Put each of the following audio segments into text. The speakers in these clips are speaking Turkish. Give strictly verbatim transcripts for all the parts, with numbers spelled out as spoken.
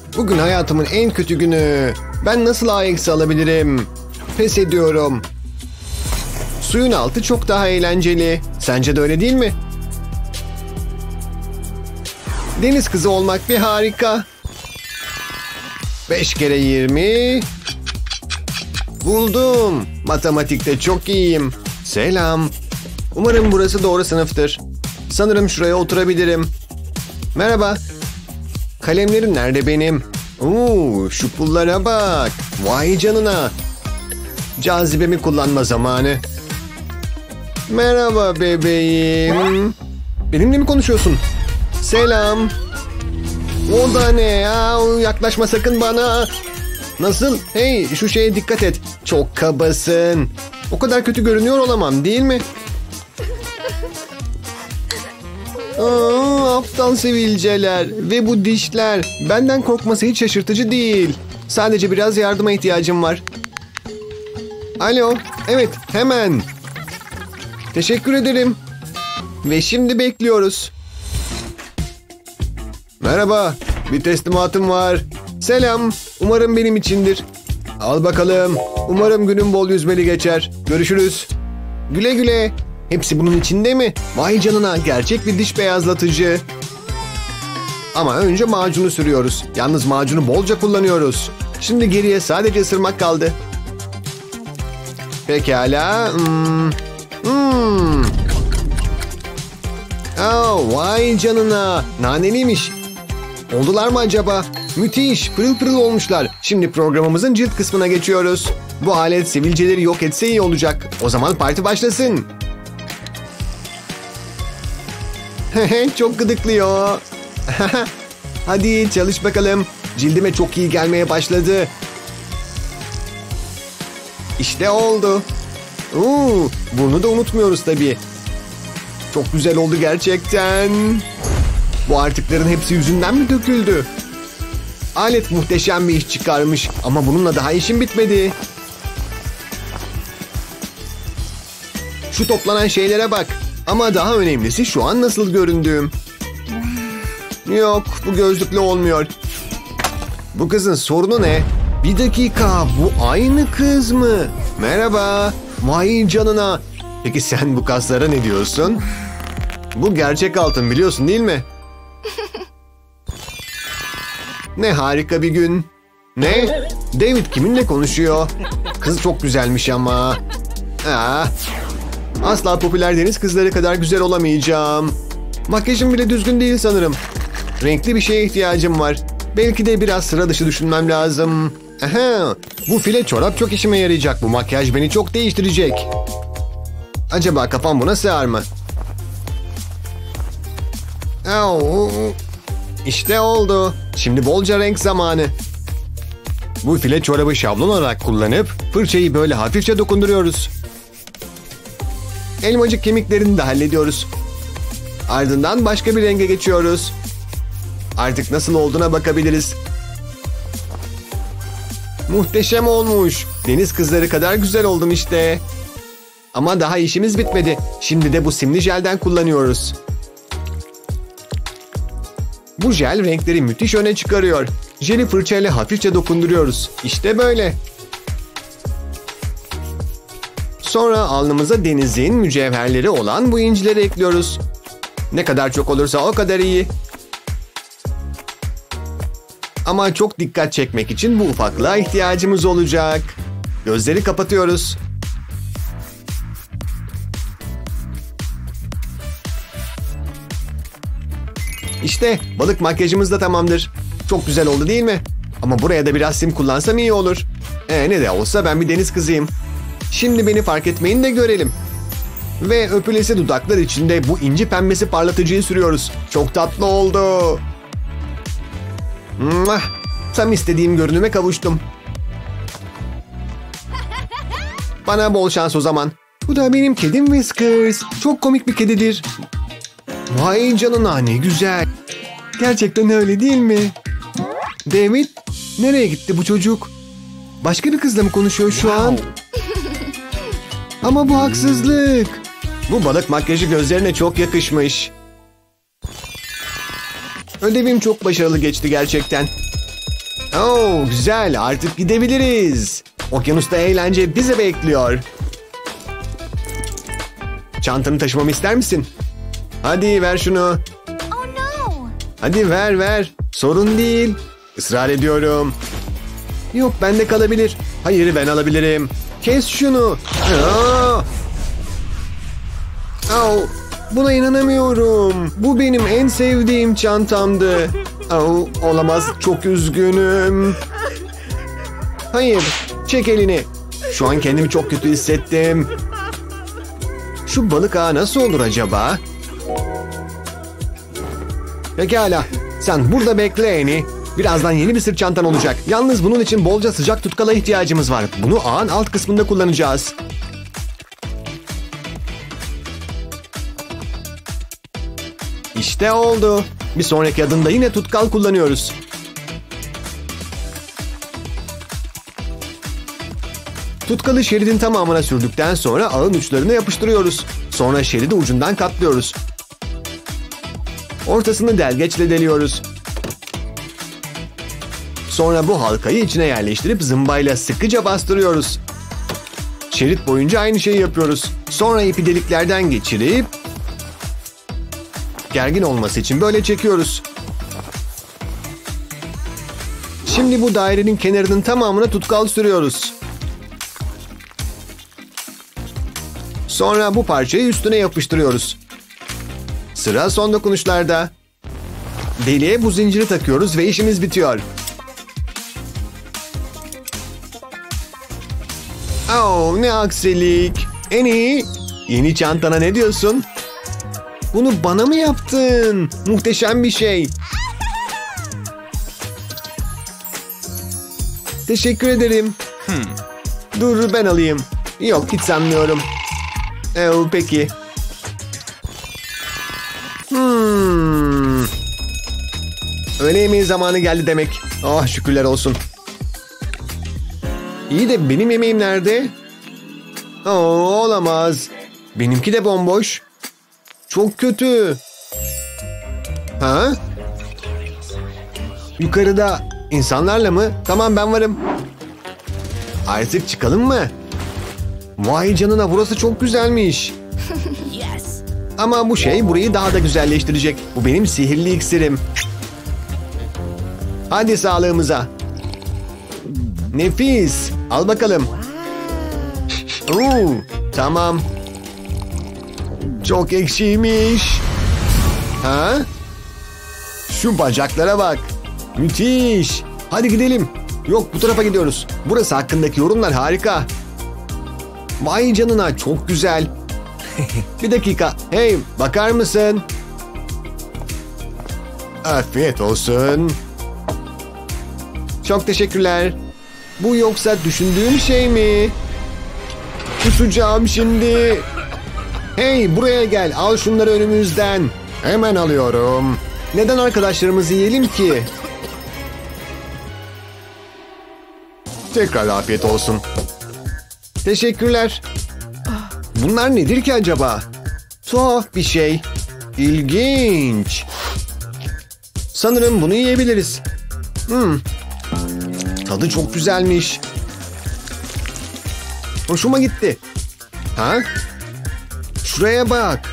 Bugün hayatımın en kötü günü. Ben nasıl A eksi alabilirim? Pes ediyorum. Suyun altı çok daha eğlenceli. Sence de öyle değil mi? Deniz kızı olmak bir harika. Beş kere yirmi. Buldum. Matematikte çok iyiyim. Selam. Umarım burası doğru sınıftır. Sanırım şuraya oturabilirim. Merhaba. Kalemlerim nerede benim? Oo, şu pullara bak. Vay canına. Cazibemi kullanma zamanı. Merhaba bebeğim. Benimle mi konuşuyorsun? Selam. O da ne ya? Yaklaşma sakın bana. Nasıl? Hey, şu şeye dikkat et. Çok kabasın. O kadar kötü görünüyor olamam, değil mi? Aa, aptal sivilceler ve bu dişler. Benden korkması hiç şaşırtıcı değil. Sadece biraz yardıma ihtiyacım var. Alo, evet, hemen. Teşekkür ederim. Ve şimdi bekliyoruz. Merhaba, bir teslimatım var. Selam, umarım benim içindir. Al bakalım, umarım günün bol yüzmeli geçer. Görüşürüz. Güle güle. Hepsi bunun içinde mi? Vay canına, gerçek bir diş beyazlatıcı. Ama önce macunu sürüyoruz. Yalnız macunu bolca kullanıyoruz. Şimdi geriye sadece ısırmak kaldı. Pekala. Hmm. Hmm. Oh, vay canına. Naneliymiş. Oldular mı acaba? Müthiş. Pırıl pırıl olmuşlar. Şimdi programımızın cilt kısmına geçiyoruz. Bu alet sivilceleri yok etse iyi olacak. O zaman parti başlasın. Çok gıdıklıyor. Hadi çalış bakalım. Cildime çok iyi gelmeye başladı. İşte oldu. Oo, bunu da unutmuyoruz tabii. Çok güzel oldu gerçekten. Bu artıkların hepsi yüzünden mi döküldü? Alet muhteşem bir iş çıkarmış. Ama bununla daha işim bitmedi. Şu toplanan şeylere bak. Ama daha önemlisi şu an nasıl göründüğüm. Yok, bu gözlükle olmuyor. Bu kızın sorunu ne? Bir dakika, bu aynı kız mı? Merhaba. Vay canına. Peki sen bu kaslara ne diyorsun? Bu gerçek altın, biliyorsun değil mi? Ne harika bir gün. Ne? David kiminle konuşuyor? Kız çok güzelmiş ama. Aa, asla popüler deniz kızları kadar güzel olamayacağım. Makyajım bile düzgün değil sanırım. Renkli bir şeye ihtiyacım var. Belki de biraz sıra dışı düşünmem lazım. Aha, bu file çorap çok işime yarayacak. Bu makyaj beni çok değiştirecek. Acaba kafam buna sığar mı? Au. İşte oldu. Şimdi bolca renk zamanı. Bu file çorabı şablon olarak kullanıp fırçayı böyle hafifçe dokunduruyoruz. Elmacık kemiklerini de hallediyoruz. Ardından başka bir renge geçiyoruz. Artık nasıl olduğuna bakabiliriz. Muhteşem olmuş. Deniz kızları kadar güzel oldum işte. Ama daha işimiz bitmedi. Şimdi de bu simli jelden kullanıyoruz. Bu jel renkleri müthiş öne çıkarıyor. Jeli fırçayla hafifçe dokunduruyoruz. İşte böyle. Sonra alnımıza denizin mücevherleri olan bu incileri ekliyoruz. Ne kadar çok olursa o kadar iyi. Ama çok dikkat çekmek için bu ufaklığa ihtiyacımız olacak. Gözleri kapatıyoruz. İşte balık makyajımız da tamamdır. Çok güzel oldu değil mi? Ama buraya da biraz sim kullansam iyi olur. Ee, ne de olsa ben bir deniz kızıyım. Şimdi beni fark etmeyin de görelim. Ve öpülesi dudaklar içinde bu inci pembesi parlatıcıyı sürüyoruz. Çok tatlı oldu. Mwah! Tam istediğim görünüme kavuştum. Bana bol şans o zaman. Bu da benim kedim Whiskers. Çok komik bir kedidir. Vay canına, ne güzel. Gerçekten öyle değil mi? David, nereye gitti bu çocuk? Başka bir kızla mı konuşuyor şu an? Ama bu haksızlık. Bu balık makyajı gözlerine çok yakışmış. Ödevim çok başarılı geçti gerçekten. Oo, güzel, artık gidebiliriz. Okyanusta eğlence bizi bekliyor. Çantanı taşımamı ister misin? Hadi ver şunu. Oh no. Hadi ver ver. Sorun değil. Israr ediyorum. Yok, bende kalabilir. Hayır, ben alabilirim. Kes şunu. Aa! Au, buna inanamıyorum. Bu benim en sevdiğim çantamdı. Au, olamaz, çok üzgünüm. Hayır, çek elini. Şu an kendimi çok kötü hissettim. Şu balık ağı nasıl olur acaba? Pekala, sen burada bekle Annie. Birazdan yeni bir sırt çantan olacak. Yalnız bunun için bolca sıcak tutkala ihtiyacımız var. Bunu ağın alt kısmında kullanacağız. İşte oldu. Bir sonraki adımda yine tutkal kullanıyoruz. Tutkalı şeridin tamamına sürdükten sonra ağın uçlarını yapıştırıyoruz. Sonra şeridi ucundan katlıyoruz. Ortasını delgeçle deliyoruz. Sonra bu halkayı içine yerleştirip zımbayla sıkıca bastırıyoruz. Şerit boyunca aynı şeyi yapıyoruz. Sonra ipi deliklerden geçirip gergin olması için böyle çekiyoruz. Şimdi bu dairenin kenarının tamamına tutkal sürüyoruz. Sonra bu parçayı üstüne yapıştırıyoruz. Sıra son dokunuşlarda. Deliğe bu zinciri takıyoruz ve işimiz bitiyor. Oh, ne aksilik. Annie, yeni çantana ne diyorsun? Bunu bana mı yaptın? Muhteşem bir şey. Teşekkür ederim. Hmm. Dur, ben alayım. Yok, hiç sanmıyorum. Ee, peki. Hmm. Öğle yemeği zamanı geldi demek. Oh, şükürler olsun. İyi de benim yemeğim nerede? Oo, olamaz. Benimki de bomboş. Çok kötü. Ha? Yukarıda insanlarla mı? Tamam, ben varım. Artık çıkalım mı? Vay canına, burası çok güzelmiş. Yes. Ama bu şey burayı daha da güzelleştirecek. Bu benim sihirli iksirim. Hadi sağlığımıza. Nefis. Al bakalım. Oo, tamam. Çok ekşiymiş. Ha? Şu bacaklara bak. Müthiş. Hadi gidelim. Yok, bu tarafa gidiyoruz. Burası hakkındaki yorumlar harika. Vay canına, çok güzel. Bir dakika. Hey, bakar mısın? Afiyet olsun. Çok teşekkürler. Bu yoksa düşündüğüm şey mi? Kusacağım şimdi. Hey, buraya gel. Al şunları önümüzden. Hemen alıyorum. Neden arkadaşlarımızı yiyelim ki? Tekrar afiyet olsun. Teşekkürler. Bunlar nedir ki acaba? Tuhaf bir şey. İlginç. Sanırım bunu yiyebiliriz. Hmm. Tadı çok güzelmiş. Hoşuma gitti. Ha? Şuraya bak.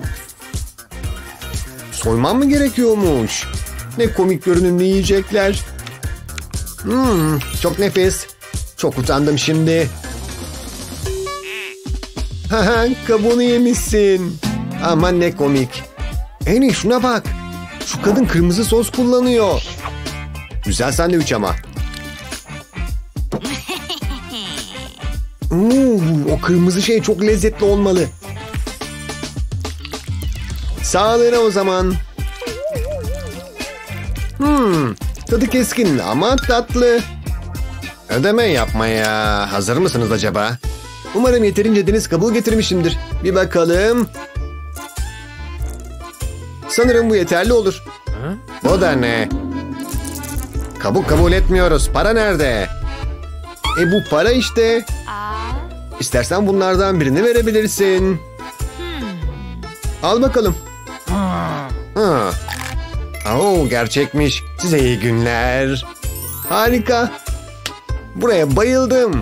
Soymam mı gerekiyormuş? Ne komik görünümlü yiyecekler. Hmm, çok nefis. Çok utandım şimdi. Haha, kabuğunu yemişsin. Aman ne komik. Annie, şuna bak. Şu kadın kırmızı sos kullanıyor. Güzel sandviç ama. Oo, o kırmızı şey çok lezzetli olmalı. Sağlığına o zaman. Hmm, tadı keskin ama tatlı. Ödeme yapmaya hazır mısınız acaba? Umarım yeterince deniz kabuğu getirmişimdir. Bir bakalım. Sanırım bu yeterli olur. Bu da ne? Kabuk kabul etmiyoruz. Para nerede? E bu para işte. İstersen bunlardan birini verebilirsin. Al bakalım. Ha. Oo, gerçekmiş. Size iyi günler. Harika. Buraya bayıldım.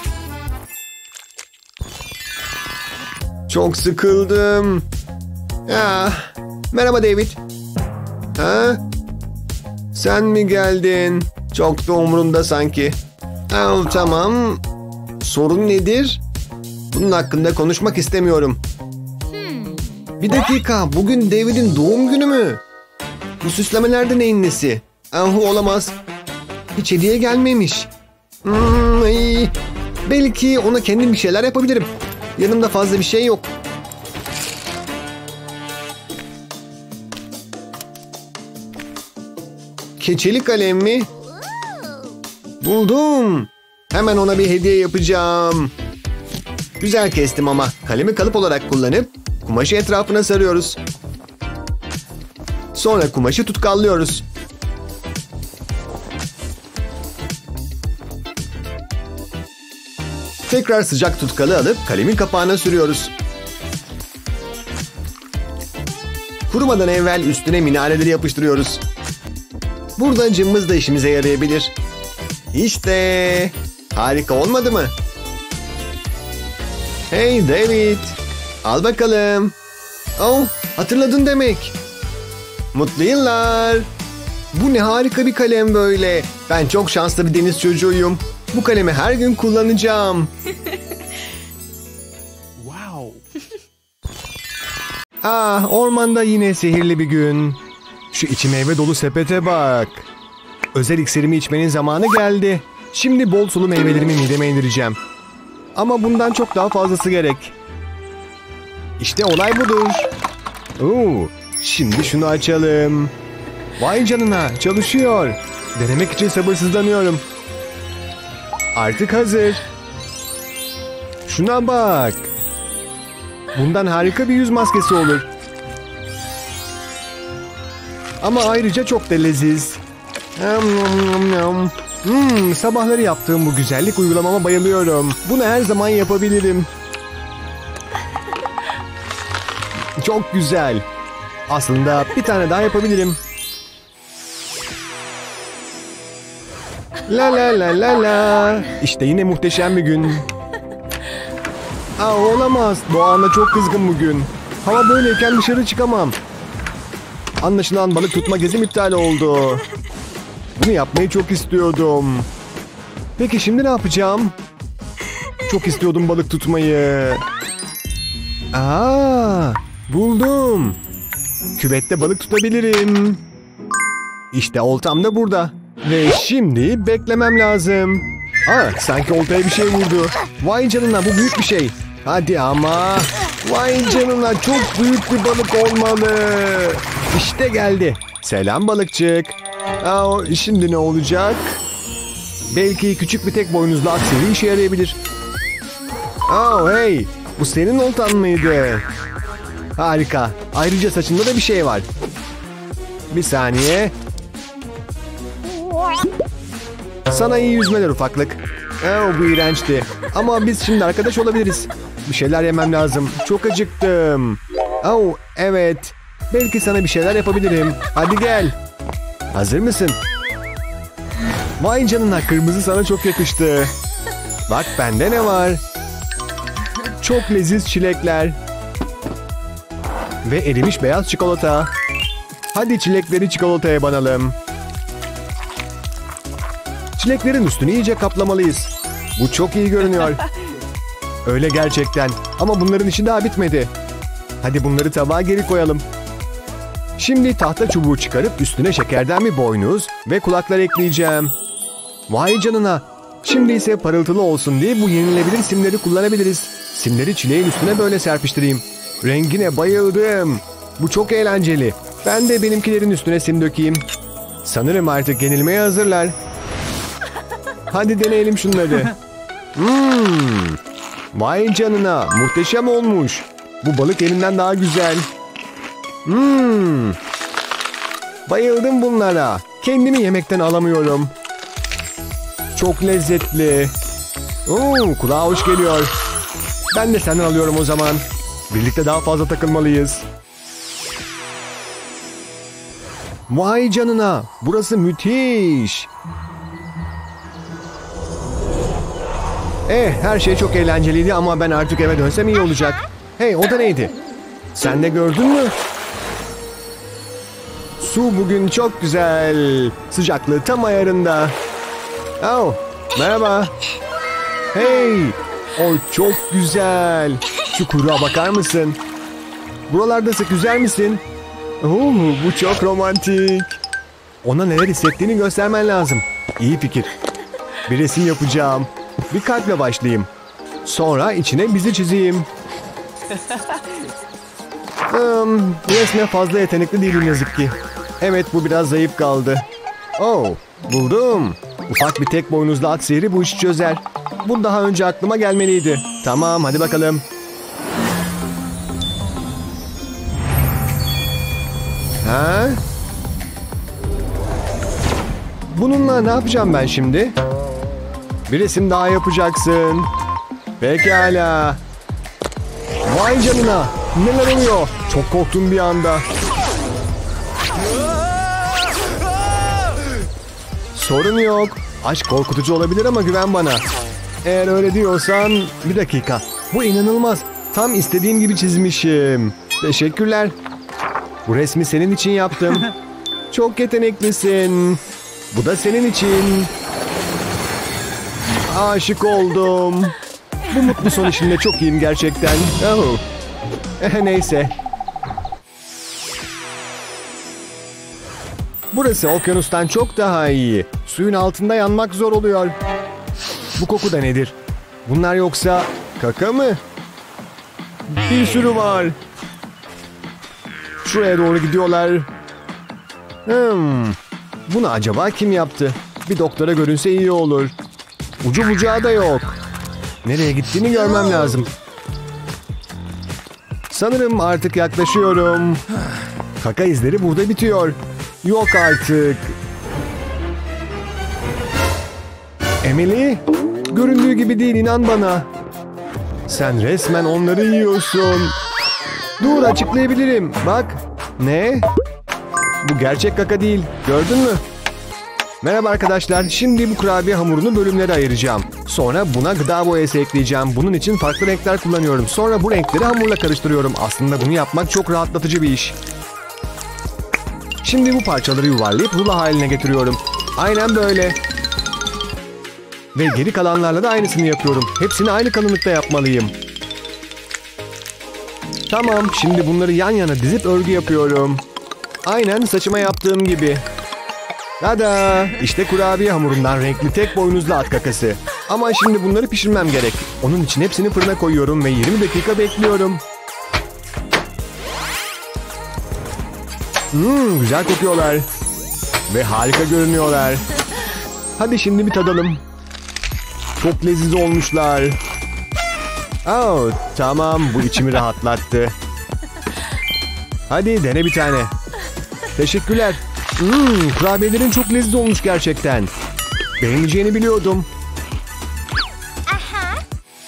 Çok sıkıldım. Ya, merhaba David. Ha? Sen mi geldin? Çok da umurumda sanki. Aa, tamam. Sorun nedir? Bunun hakkında konuşmak istemiyorum. Bir dakika. Bugün David'in doğum günü mü? Bu süslemelerde neyin nesi? Ah, olamaz. Hiç hediye gelmemiş. Hmm, ay. Belki ona kendim bir şeyler yapabilirim. Yanımda fazla bir şey yok. Keçeli kalem mi? Buldum. Hemen ona bir hediye yapacağım. Güzel kestim ama kalemi kalıp olarak kullanıp kumaşı etrafına sarıyoruz. Sonra kumaşı tutkallıyoruz. Tekrar sıcak tutkalı alıp kalemin kapağına sürüyoruz. Kurumadan evvel üstüne minareleri yapıştırıyoruz. Burada cımbız da işimize yarayabilir. İşte harika olmadı mı? Hey David, al bakalım. Oh, hatırladın demek. Mutlu yıllar. Bu ne harika bir kalem böyle. Ben çok şanslı bir deniz çocuğuyum. Bu kalemi her gün kullanacağım. Wow. Ah, ormanda yine sihirli bir gün. Şu içi meyve dolu sepete bak. Özel iksirimi içmenin zamanı geldi. Şimdi bol sulu meyvelerimi mideme indireceğim. Ama bundan çok daha fazlası gerek. İşte olay budur. Oo, şimdi şunu açalım. Vay canına, çalışıyor. Denemek için sabırsızlanıyorum. Artık hazır. Şuna bak. Bundan harika bir yüz maskesi olur. Ama ayrıca çok da leziz. Hmm, sabahları yaptığım bu güzellik uygulamama bayılıyorum. Bunu her zaman yapabilirim. Çok güzel. Aslında bir tane daha yapabilirim. La la la la la. İşte yine muhteşem bir gün. Aa, olamaz. Doğan'a çok kızgın bugün. Hava böyleyken dışarı çıkamam. Anlaşılan balık tutma gezim iptal oldu. Bunu yapmayı çok istiyordum. Peki şimdi ne yapacağım? Çok istiyordum balık tutmayı. Aa, buldum. Küvette balık tutabilirim. İşte oltam da burada. Ve şimdi beklemem lazım. Aa, sanki oltaya bir şey vurdu. Vay canına, bu büyük bir şey. Hadi ama. Vay canına, çok büyük bir balık olmalı. İşte geldi. Selam balıkçık. Aa, şimdi ne olacak? Belki küçük bir tek boynuzlu akseli işe yarayabilir. Aa, hey, bu senin oltan mıydı? Harika. Ayrıca saçında da bir şey var. Bir saniye. Sana iyi yüzmeler ufaklık. Oh, bu iğrençti. Ama biz şimdi arkadaş olabiliriz. Bir şeyler yemem lazım. Çok acıktım. Oh, evet. Belki sana bir şeyler yapabilirim. Hadi gel. Hazır mısın? Vay canına, kırmızı sana çok yakıştı. Bak bende ne var? Çok leziz çilekler. Ve erimiş beyaz çikolata. Hadi çilekleri çikolataya banalım. Çileklerin üstünü iyice kaplamalıyız. Bu çok iyi görünüyor. Öyle gerçekten. Ama bunların işi daha bitmedi. Hadi bunları tabağa geri koyalım. Şimdi tahta çubuğu çıkarıp üstüne şekerden bir boynuz ve kulaklar ekleyeceğim. Vay canına. Şimdi ise parıltılı olsun diye bu yenilebilir simleri kullanabiliriz. Simleri çileğin üstüne böyle serpiştireyim. Rengine bayıldım. Bu çok eğlenceli. Ben de benimkilerin üstüne sim dökeyim. Sanırım artık yenilmeye hazırlar. Hadi deneyelim şunları. Hmm. Vay canına, muhteşem olmuş. Bu balık elinden daha güzel. Hmm. Bayıldım bunlara. Kendimi yemekten alamıyorum. Çok lezzetli. Oo, kulağa hoş geliyor. Ben de senden alıyorum o zaman. Birlikte daha fazla takılmalıyız. Vay canına, burası müthiş. Eh, her şey çok eğlenceliydi ama ben artık eve dönsem iyi olacak. Hey, o da neydi? Sen de gördün mü? Su bugün çok güzel. Sıcaklığı tam ayarında. Oh, merhaba. Hey, o çok güzel. Şu kuyruğa bakar mısın? Buralarda sık yüzer misin? Oo, bu çok romantik. Ona neler hissettiğini göstermen lazım. İyi fikir. Bir resim yapacağım. Bir kalple başlayayım. Sonra içine bizi çizeyim. Hmm, resme fazla yetenekli değilim yazık ki. Evet, bu biraz zayıf kaldı. Oh, buldum. Ufak bir tek boynuzlu at sihri bu işi çözer. Bu daha önce aklıma gelmeliydi. Tamam, hadi bakalım. Ha? Bununla ne yapacağım ben şimdi? Bir resim daha yapacaksın. Pekala. Vay canına. Neler oluyor? Çok korktum bir anda. Sorun yok. Aşk korkutucu olabilir ama güven bana. Eğer öyle diyorsan bir dakika. Bu inanılmaz. Tam istediğim gibi çizmişim. Teşekkürler. Bu resmi senin için yaptım. Çok yeteneklisin. Bu da senin için. Aşık oldum. Bu mutlu son işinde çok iyiyim gerçekten. Oh. Eh, neyse. Burası okyanustan çok daha iyi. Suyun altında yanmak zor oluyor. Bu koku da nedir? Bunlar yoksa kaka mı? Bir sürü var. Şuraya doğru gidiyorlar. Hmm. Bunu acaba kim yaptı? Bir doktora görünse iyi olur. Ucu bucağı da yok. Nereye gittiğini görmem lazım. Sanırım artık yaklaşıyorum. Kaka izleri burada bitiyor. Yok artık. Emily, göründüğü gibi değil, inan bana. Sen resmen onları yiyorsun. Dur, açıklayabilirim. Bak. Ne? Bu gerçek kaka değil. Gördün mü? Merhaba arkadaşlar. Şimdi bu kurabiye hamurunu bölümlere ayıracağım. Sonra buna gıda boyası ekleyeceğim. Bunun için farklı renkler kullanıyorum. Sonra bu renkleri hamurla karıştırıyorum. Aslında bunu yapmak çok rahatlatıcı bir iş. Şimdi bu parçaları yuvarlayıp rulo haline getiriyorum. Aynen böyle. Ve geri kalanlarla da aynısını yapıyorum. Hepsini aynı kalınlıkta yapmalıyım. Tamam, şimdi bunları yan yana dizip örgü yapıyorum. Aynen saçıma yaptığım gibi. Tada! İşte kurabiye hamurundan renkli tek boynuzlu at kakası. Ama şimdi bunları pişirmem gerek. Onun için hepsini fırına koyuyorum ve yirmi dakika bekliyorum. Hmm, güzel kokuyorlar. Ve harika görünüyorlar. Hadi şimdi bir tadalım. Çok leziz olmuşlar. Oh, tamam, bu içimi rahatlattı. Hadi dene bir tane. Teşekkürler. Hmm, kurabiyelerin çok leziz olmuş gerçekten. Beğeneceğini biliyordum. Aha.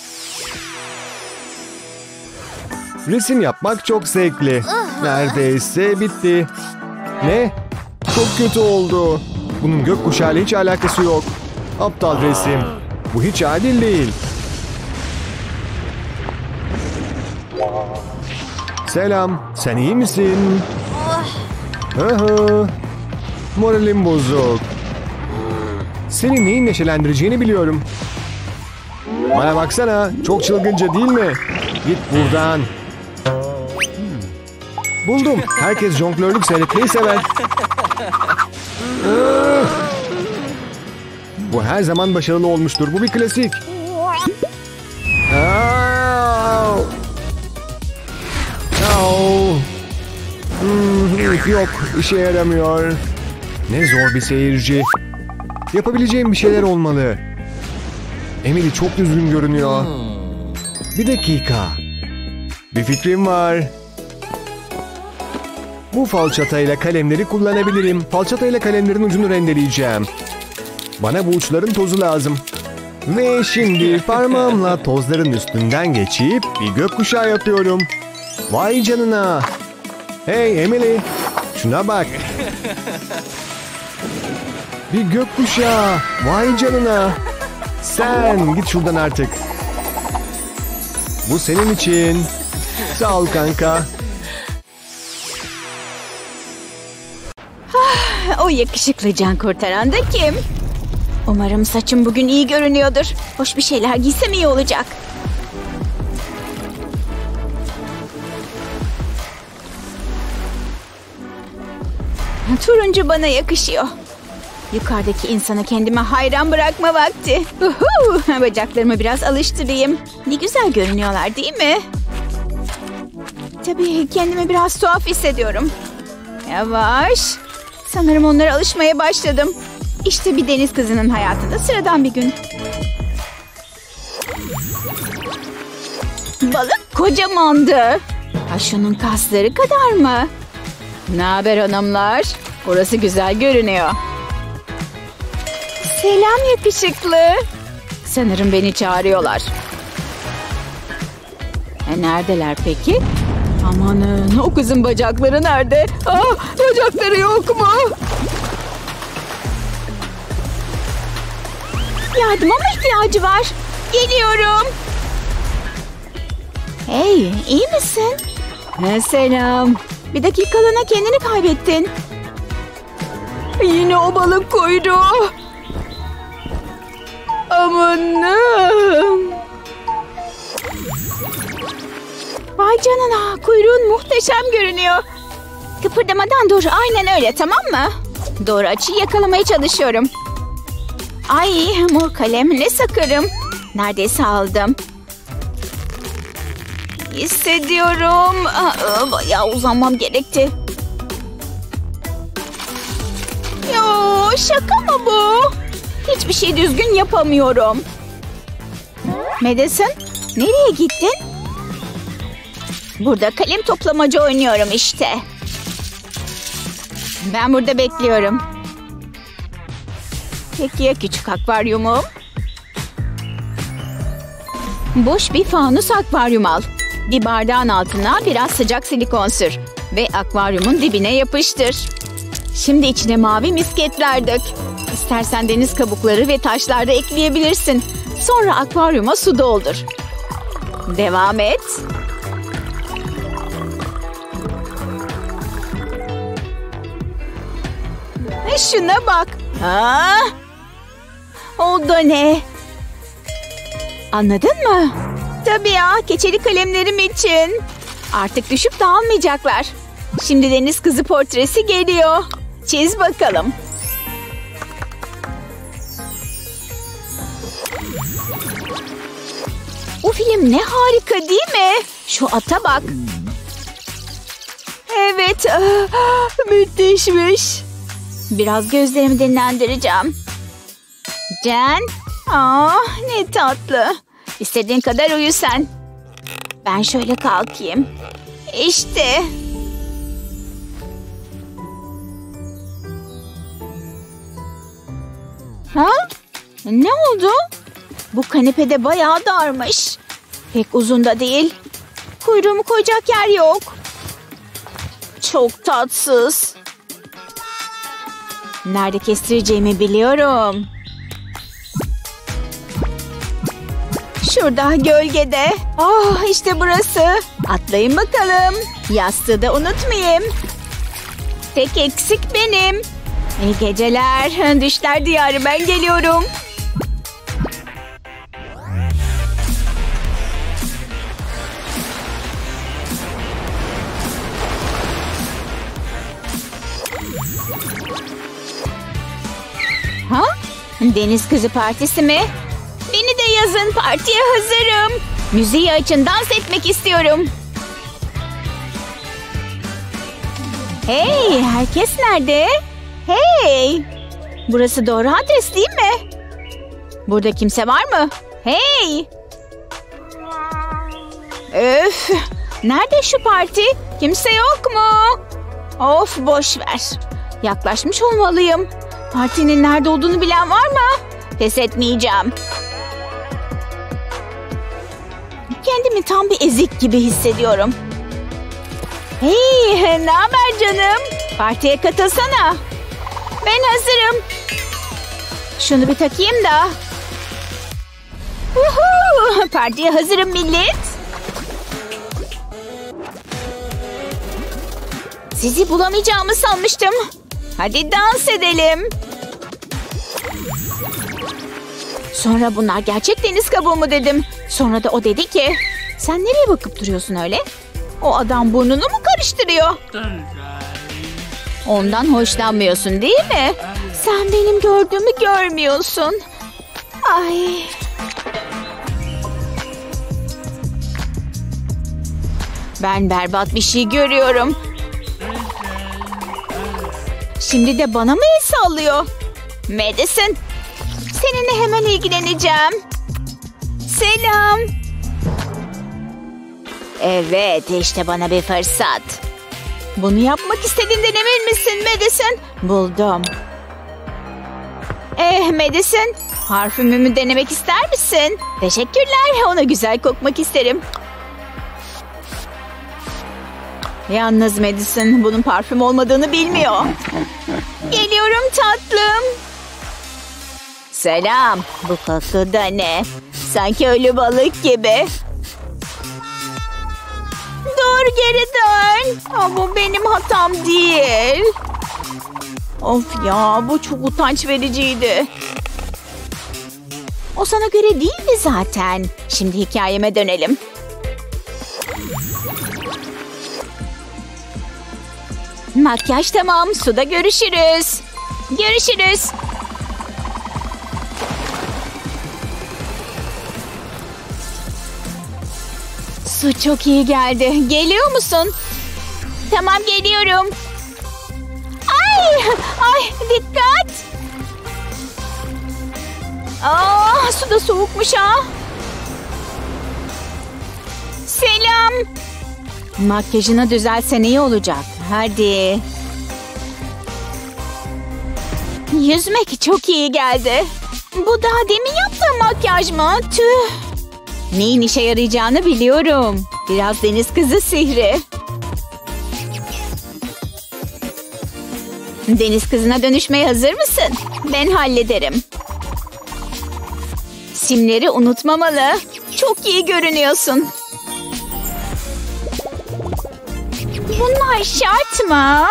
Resim yapmak çok zevkli. Neredeyse bitti. Ne? Çok kötü oldu. Bunun gökkuşağıyla hiç alakası yok. Aptal resim. Bu hiç adil değil. Selam. Sen iyi misin? Hı hı. Moralim bozuk. Seni neyin neşelendireceğini biliyorum. Bana baksana. Çok çılgınca değil mi? Git buradan. Buldum. Herkes jonglörlük seyretmeyi sever. Bu her zaman başarılı olmuştur. Bu bir klasik. Au. Au. Hmm, yok, işe yaramıyor. Ne zor bir seyirci. Yapabileceğim bir şeyler olmalı. Emily çok üzgün görünüyor. Bir dakika. Bir fikrim var. Bu falçatayla kalemleri kullanabilirim. Falçatayla kalemlerin ucunu rendeleyeceğim. Bana bu uçların tozu lazım. Ve şimdi parmağımla tozların üstünden geçip bir gökkuşağı yapıyorum. Vay canına. Hey Emily, şuna bak. Bir gökkuşağı. Vay canına. Sen git şuradan artık. Bu senin için. Sağ ol kanka. O yakışıklı can kurtaran da kim? Umarım saçım bugün iyi görünüyordur. Hoş bir şeyler giysem iyi olacak. Turuncu bana yakışıyor. Yukarıdaki insanı kendime hayran bırakma vakti. Uhu, bacaklarımı biraz alıştırayım. Ne güzel görünüyorlar değil mi? Tabii kendimi biraz tuhaf hissediyorum. Yavaş. Sanırım onlara alışmaya başladım. İşte bir deniz kızının hayatında sıradan bir gün. Balık kocamandı. Ha, şunun kasları kadar mı? Ne haber hanımlar? Orası güzel görünüyor. Selam yakışıklı. Sanırım beni çağırıyorlar. E, neredeler peki? Amanın, o kızın bacakları nerede? Ah, bacakları yok mu? Yardıma mı ihtiyacı var? Geliyorum. Hey, iyi misin? Ne selam. Bir dakikalığına kendini kaybettin. Yine o balık kuyruğu. Amanım. Vay canına, kuyruğun muhteşem görünüyor. Kıpırdamadan dur, aynen öyle, tamam mı? Doğru açıyı yakalamaya çalışıyorum. Ay, mor kalemle sakarım. Neredeyse aldım. Hissediyorum. Aa, bayağı uzanmam gerekti. Yo, şaka mı bu? Hiçbir şey düzgün yapamıyorum. Madison, nereye gittin? Burada kalem toplamaca oynuyorum işte. Ben burada bekliyorum. Peki ya küçük akvaryumum? Boş bir fanus akvaryum al. Bir bardağın altına biraz sıcak silikon sür. Ve akvaryumun dibine yapıştır. Şimdi içine mavi misketler dök. İstersen deniz kabukları ve taşlar da ekleyebilirsin. Sonra akvaryuma su doldur. Devam et. Şuna bak. Ha? O da ne? Anladın mı? Tabii ya, keçeli kalemlerim için. Artık düşüp dağılmayacaklar. Şimdi deniz kızı portresi geliyor. Çiz bakalım. Bu film ne harika değil mi? Şu ata bak. Evet, müthişmiş. Biraz gözlerimi dinlendireceğim. Jen, aa, ne tatlı. İstediğin kadar uyu sen. Ben şöyle kalkayım. İşte. Ha? Ne oldu? Bu kanepede bayağı darmış. Pek uzun da değil. Kuyruğumu koyacak yer yok. Çok tatsız. Nerede kestireceğimi biliyorum. Şurada gölgede. Oh, işte burası. Atlayın bakalım. Yastığı da unutmayayım. Tek eksik benim. İyi geceler. Düşler diyarı, ben geliyorum. Ha? Deniz kızı partisi mi? Beni de yazın, partiye hazırım. Müziği açın, dans etmek istiyorum. Hey, herkes nerede? Hey! Burası doğru adres değil mi? Burada kimse var mı? Hey! Öf! Nerede şu parti? Kimse yok mu? Of, boş ver. Yaklaşmış olmalıyım. Partinin nerede olduğunu bilen var mı? Pes etmeyeceğim. Kendimi tam bir ezik gibi hissediyorum. Hey, ne haber canım? Partiye katılsana. Ben hazırım. Şunu bir takayım da. Uhu! Partiye hazırım millet. Sizi bulamayacağımı sanmıştım. Hadi dans edelim. Sonra bunlar gerçek deniz kabuğu mu dedim. Sonra da o dedi ki, sen nereye bakıp duruyorsun öyle? O adam burnunu mu karıştırıyor? Ondan hoşlanmıyorsun değil mi? Sen benim gördüğümü görmüyorsun. Ay. Ben berbat bir şey görüyorum. Şimdi de bana mı el sallıyor? Madison, seninle hemen ilgileneceğim. Selam. Evet, işte bana bir fırsat. Bunu yapmak istediğinden emin misin Madison? Buldum. Eh Madison, parfümümü denemek ister misin? Teşekkürler, ona güzel kokmak isterim. Yalnız Madison bunun parfüm olmadığını bilmiyor. Geliyorum tatlım. Selam. Bu koku da ne? Sanki ölü balık gibi. Dur geri dön. Aa, bu benim hatam değil. Of ya, bu çok utanç vericiydi. O sana göre değildi zaten. Şimdi hikayeme dönelim. Makyaj tamam. Suda görüşürüz. Görüşürüz. Su çok iyi geldi. Geliyor musun? Tamam geliyorum. Ay! Ay dikkat! Aa, su da soğukmuş ha. Selam. Makyajını düzeltsen iyi olacak. Hadi. Yüzmek çok iyi geldi. Bu daha demin yaptığım makyaj mı? Tüh. Neyin işe yarayacağını biliyorum. Biraz deniz kızı sihri. Deniz kızına dönüşmeye hazır mısın? Ben hallederim. Simleri unutmamalı. Çok iyi görünüyorsun. Bunlar şart mı?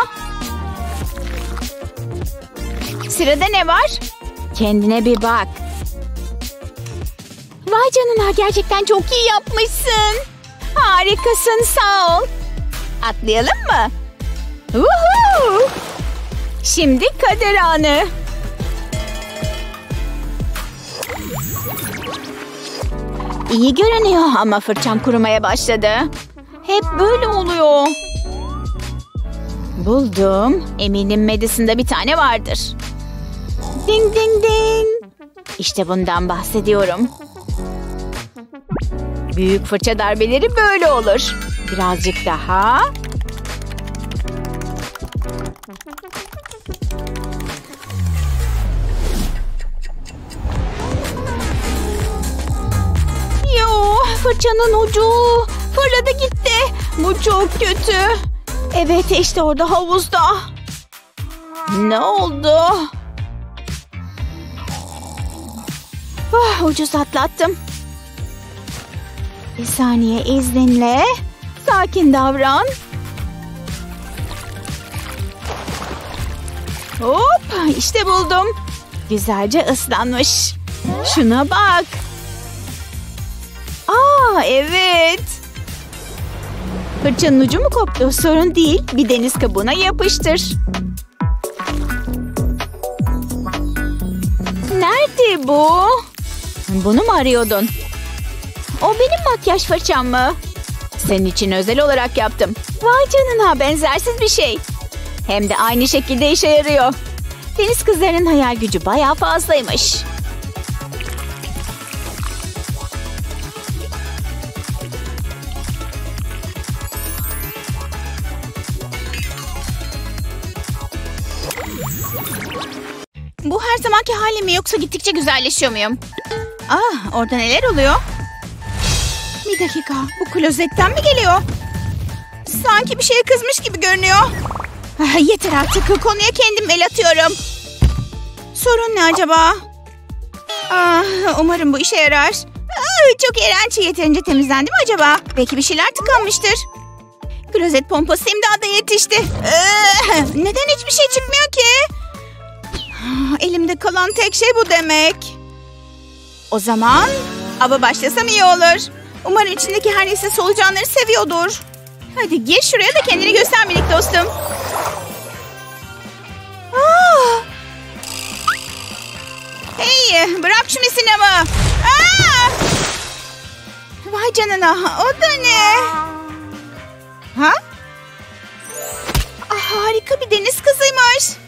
Sırada ne var? Kendine bir bak. Vay canına, gerçekten çok iyi yapmışsın. Harikasın, sağ ol. Atlayalım mı? Woohoo! Şimdi kader anı. İyi görünüyor ama fırçam kurumaya başladı. Hep böyle oluyor. Buldum. Eminim Madison'da bir tane vardır. Ding ding ding. İşte bundan bahsediyorum. Büyük fırça darbeleri böyle olur. Birazcık daha. Yo, fırçanın ucu fırladı gitti. Bu çok kötü. Evet, işte orada havuzda. Ne oldu? Oh, ucuz atlattım. Bir saniye izninle. Sakin davran. Hop, işte buldum. Güzelce ıslanmış. Şuna bak. Aa, evet. Fırçanın ucu mu koptu? Sorun değil. Bir deniz kabuğuna yapıştır. Nerede bu? Bunu mu arıyordun? O benim makyaj fırçam mı? Senin için özel olarak yaptım. Vay canına, benzersiz bir şey. Hem de aynı şekilde işe yarıyor. Deniz kızlarının hayal gücü bayağı fazlaymış. Bu her zamanki halim mi, yoksa gittikçe güzelleşiyor muyum? Ah, orada neler oluyor? Bir dakika, bu klozetten mi geliyor? Sanki bir şeye kızmış gibi görünüyor. Ah, yeter artık, konuya kendim el atıyorum. Sorun ne acaba? Ah, umarım bu işe yarar. Çok iğrenç. Yeterince temizlendi mi acaba? Belki bir şeyler tıkanmıştır. Klozet pompası imdada yetişti. Ee, neden hiçbir şey çıkmıyor ki? Elimde kalan tek şey bu demek. O zaman ava başlasam iyi olur. Umarım içindeki her neyse solucanları seviyordur. Hadi gir şuraya da kendini göster minik dostum. Aa! Hey, bırak şu misinamı. Aa! Vay canına, o da ne? Ha? Ah, harika bir deniz kızıymış.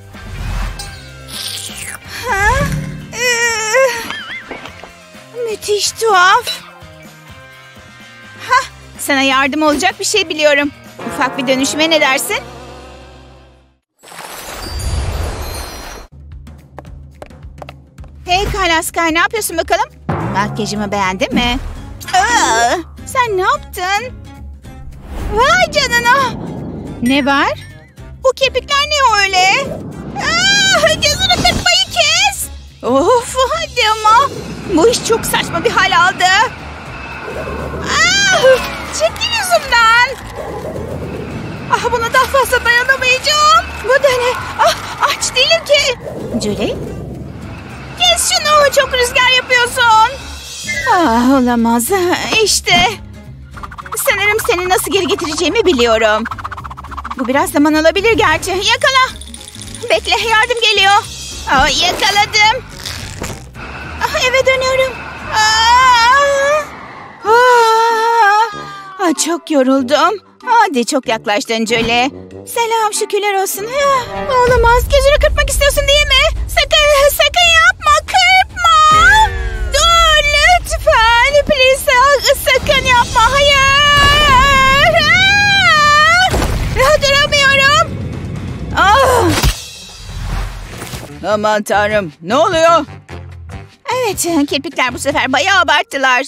Ha? Ee, müthiş tuhaf. Hah, sana yardım olacak bir şey biliyorum. Ufak bir dönüşüme ne dersin? Hey Kalaskay, ne yapıyorsun bakalım? Makyajımı beğendin mi? Aa, sen ne yaptın? Vay canına. Ne var? Bu kirpikler ne öyle? Aa, gözünü kırpmayı kes. Of, hadi ama. Bu iş çok saçma bir hal aldı. Aa, çekil yüzümden. Ah, buna daha fazla dayanamayacağım. Bu da ne? Ah, aç değilim ki. Julie? Kes şunu, çok rüzgar yapıyorsun. Ah, olamaz. İşte. Sanırım seni nasıl geri getireceğimi biliyorum. Bu biraz zaman alabilir gerçi. Yakala. Bekle, yardım geliyor. Aa, yakaladım. Ah, eve dönüyorum. Aa, aa, aa, çok yoruldum. Hadi çok yaklaştın Julie. Selam, şükürler olsun. Ah, olamaz. Gözünü kırpmak istiyorsun değil mi? Sakın, sakın yapma. Kırpma. Dur lütfen. Please, sakın yapma. Hayır. Ah, duramıyorum. Ah. Aman tanrım. Ne oluyor? Evet, kirpikler bu sefer bayağı abarttılar.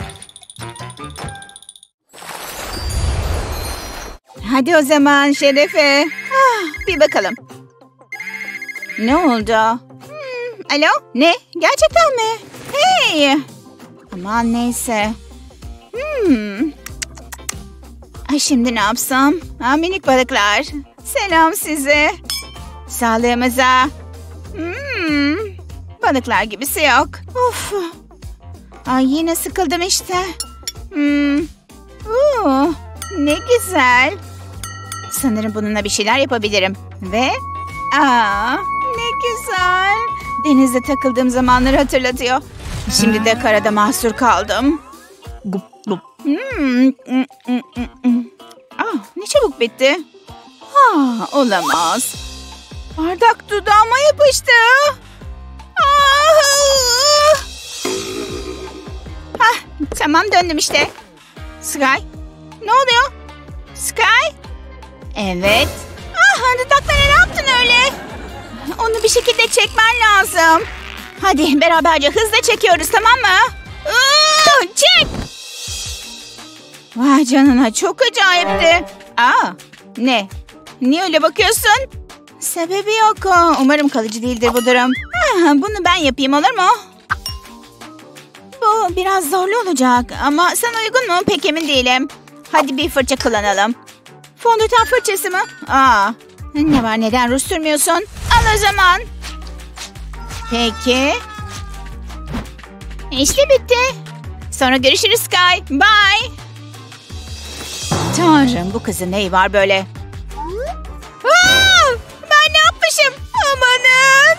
Hadi o zaman Şerefe. Ah, bir bakalım. Ne oldu? Hmm, alo? Ne? Gerçekten mi? Hey! Aman neyse. Hmm. Ay, şimdi ne yapsam? Ha, minik balıklar. Selam size. Sağlığımıza. Hmm. Balıklar gibisi yok. Of. Ay, yine sıkıldım işte. Hmm. Oo, ne güzel. Sanırım bununla bir şeyler yapabilirim. Ve aa, ne güzel. Denizde takıldığım zamanları hatırlatıyor. Şimdi de karada mahsur kaldım. Hmm. Ah, ne çabuk bitti. Ah, olamaz. Bardak dudağıma yapıştı. Ah. Ah, tamam, döndüm işte. Sky, ne oluyor? Sky? Evet. Ah, dudaklara ne yaptın öyle? Onu bir şekilde çekmen lazım. Hadi beraberce hızla çekiyoruz, tamam mı? Aa, çek! Vay canına, çok acayipti. Aa, ne? Niye öyle bakıyorsun? Sebebi yok. Umarım kalıcı değildir bu durum. Ah, bunu ben yapayım, olur mu? Bu biraz zorlu olacak ama sana uygun mu? Pek emin değilim. Hadi bir fırça kullanalım. Fondöten fırçası mı? Aa, ne var, neden ruj sürmüyorsun? Al o zaman. Peki. İşte bitti. Sonra görüşürüz Sky. Bye. Tanrım, bu kızın neyi var böyle? Aa, ben ne yapmışım? Amanın.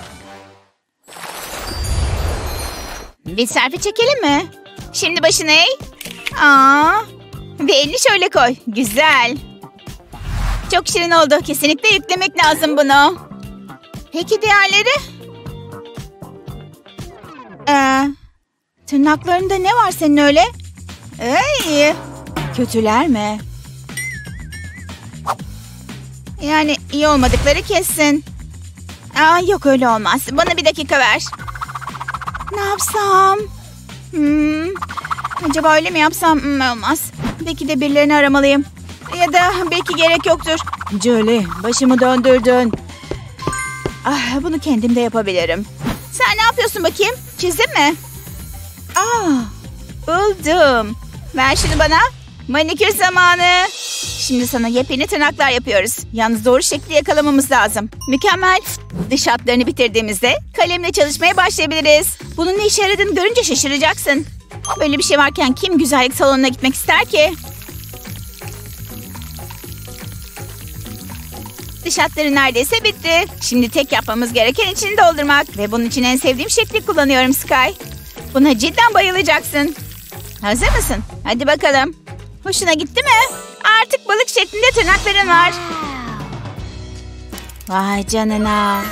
Bir selfie çekelim mi? Şimdi başını eğ. Aa, ve elini şöyle koy. Güzel. Çok şirin oldu. Kesinlikle yüklemek lazım bunu. Peki diğerleri? Ee, tırnaklarında ne var senin öyle? Ey, kötüler mi? Yani iyi olmadıkları kesin. Aa, yok, öyle olmaz. Bana bir dakika ver. Ne yapsam? Hmm, acaba öyle mi yapsam? Hmm, olmaz. Belki de birilerini aramalıyım. Ya da belki gerek yoktur. Julie, başımı döndürdün. Ah, bunu kendim de yapabilirim. Sen ne yapıyorsun bakayım? Çizdin mi? Aa, Buldum. Ver şunu bana. Manikür zamanı. Şimdi sana yepyeni tırnaklar yapıyoruz. Yalnız doğru şekli yakalamamız lazım. Mükemmel. Dış hatlarını bitirdiğimizde kalemle çalışmaya başlayabiliriz. Bunun ne işe yaradığını görünce şaşıracaksın. Böyle bir şey varken kim güzellik salonuna gitmek ister ki? Dış hatları neredeyse bitti. Şimdi tek yapmamız gereken içini doldurmak. Ve bunun için en sevdiğim şekli kullanıyorum Sky. Buna cidden bayılacaksın. Hazır mısın? Hadi bakalım. Hoşuna gitti mi? Artık balık şeklinde tırnakların var. Vay canına.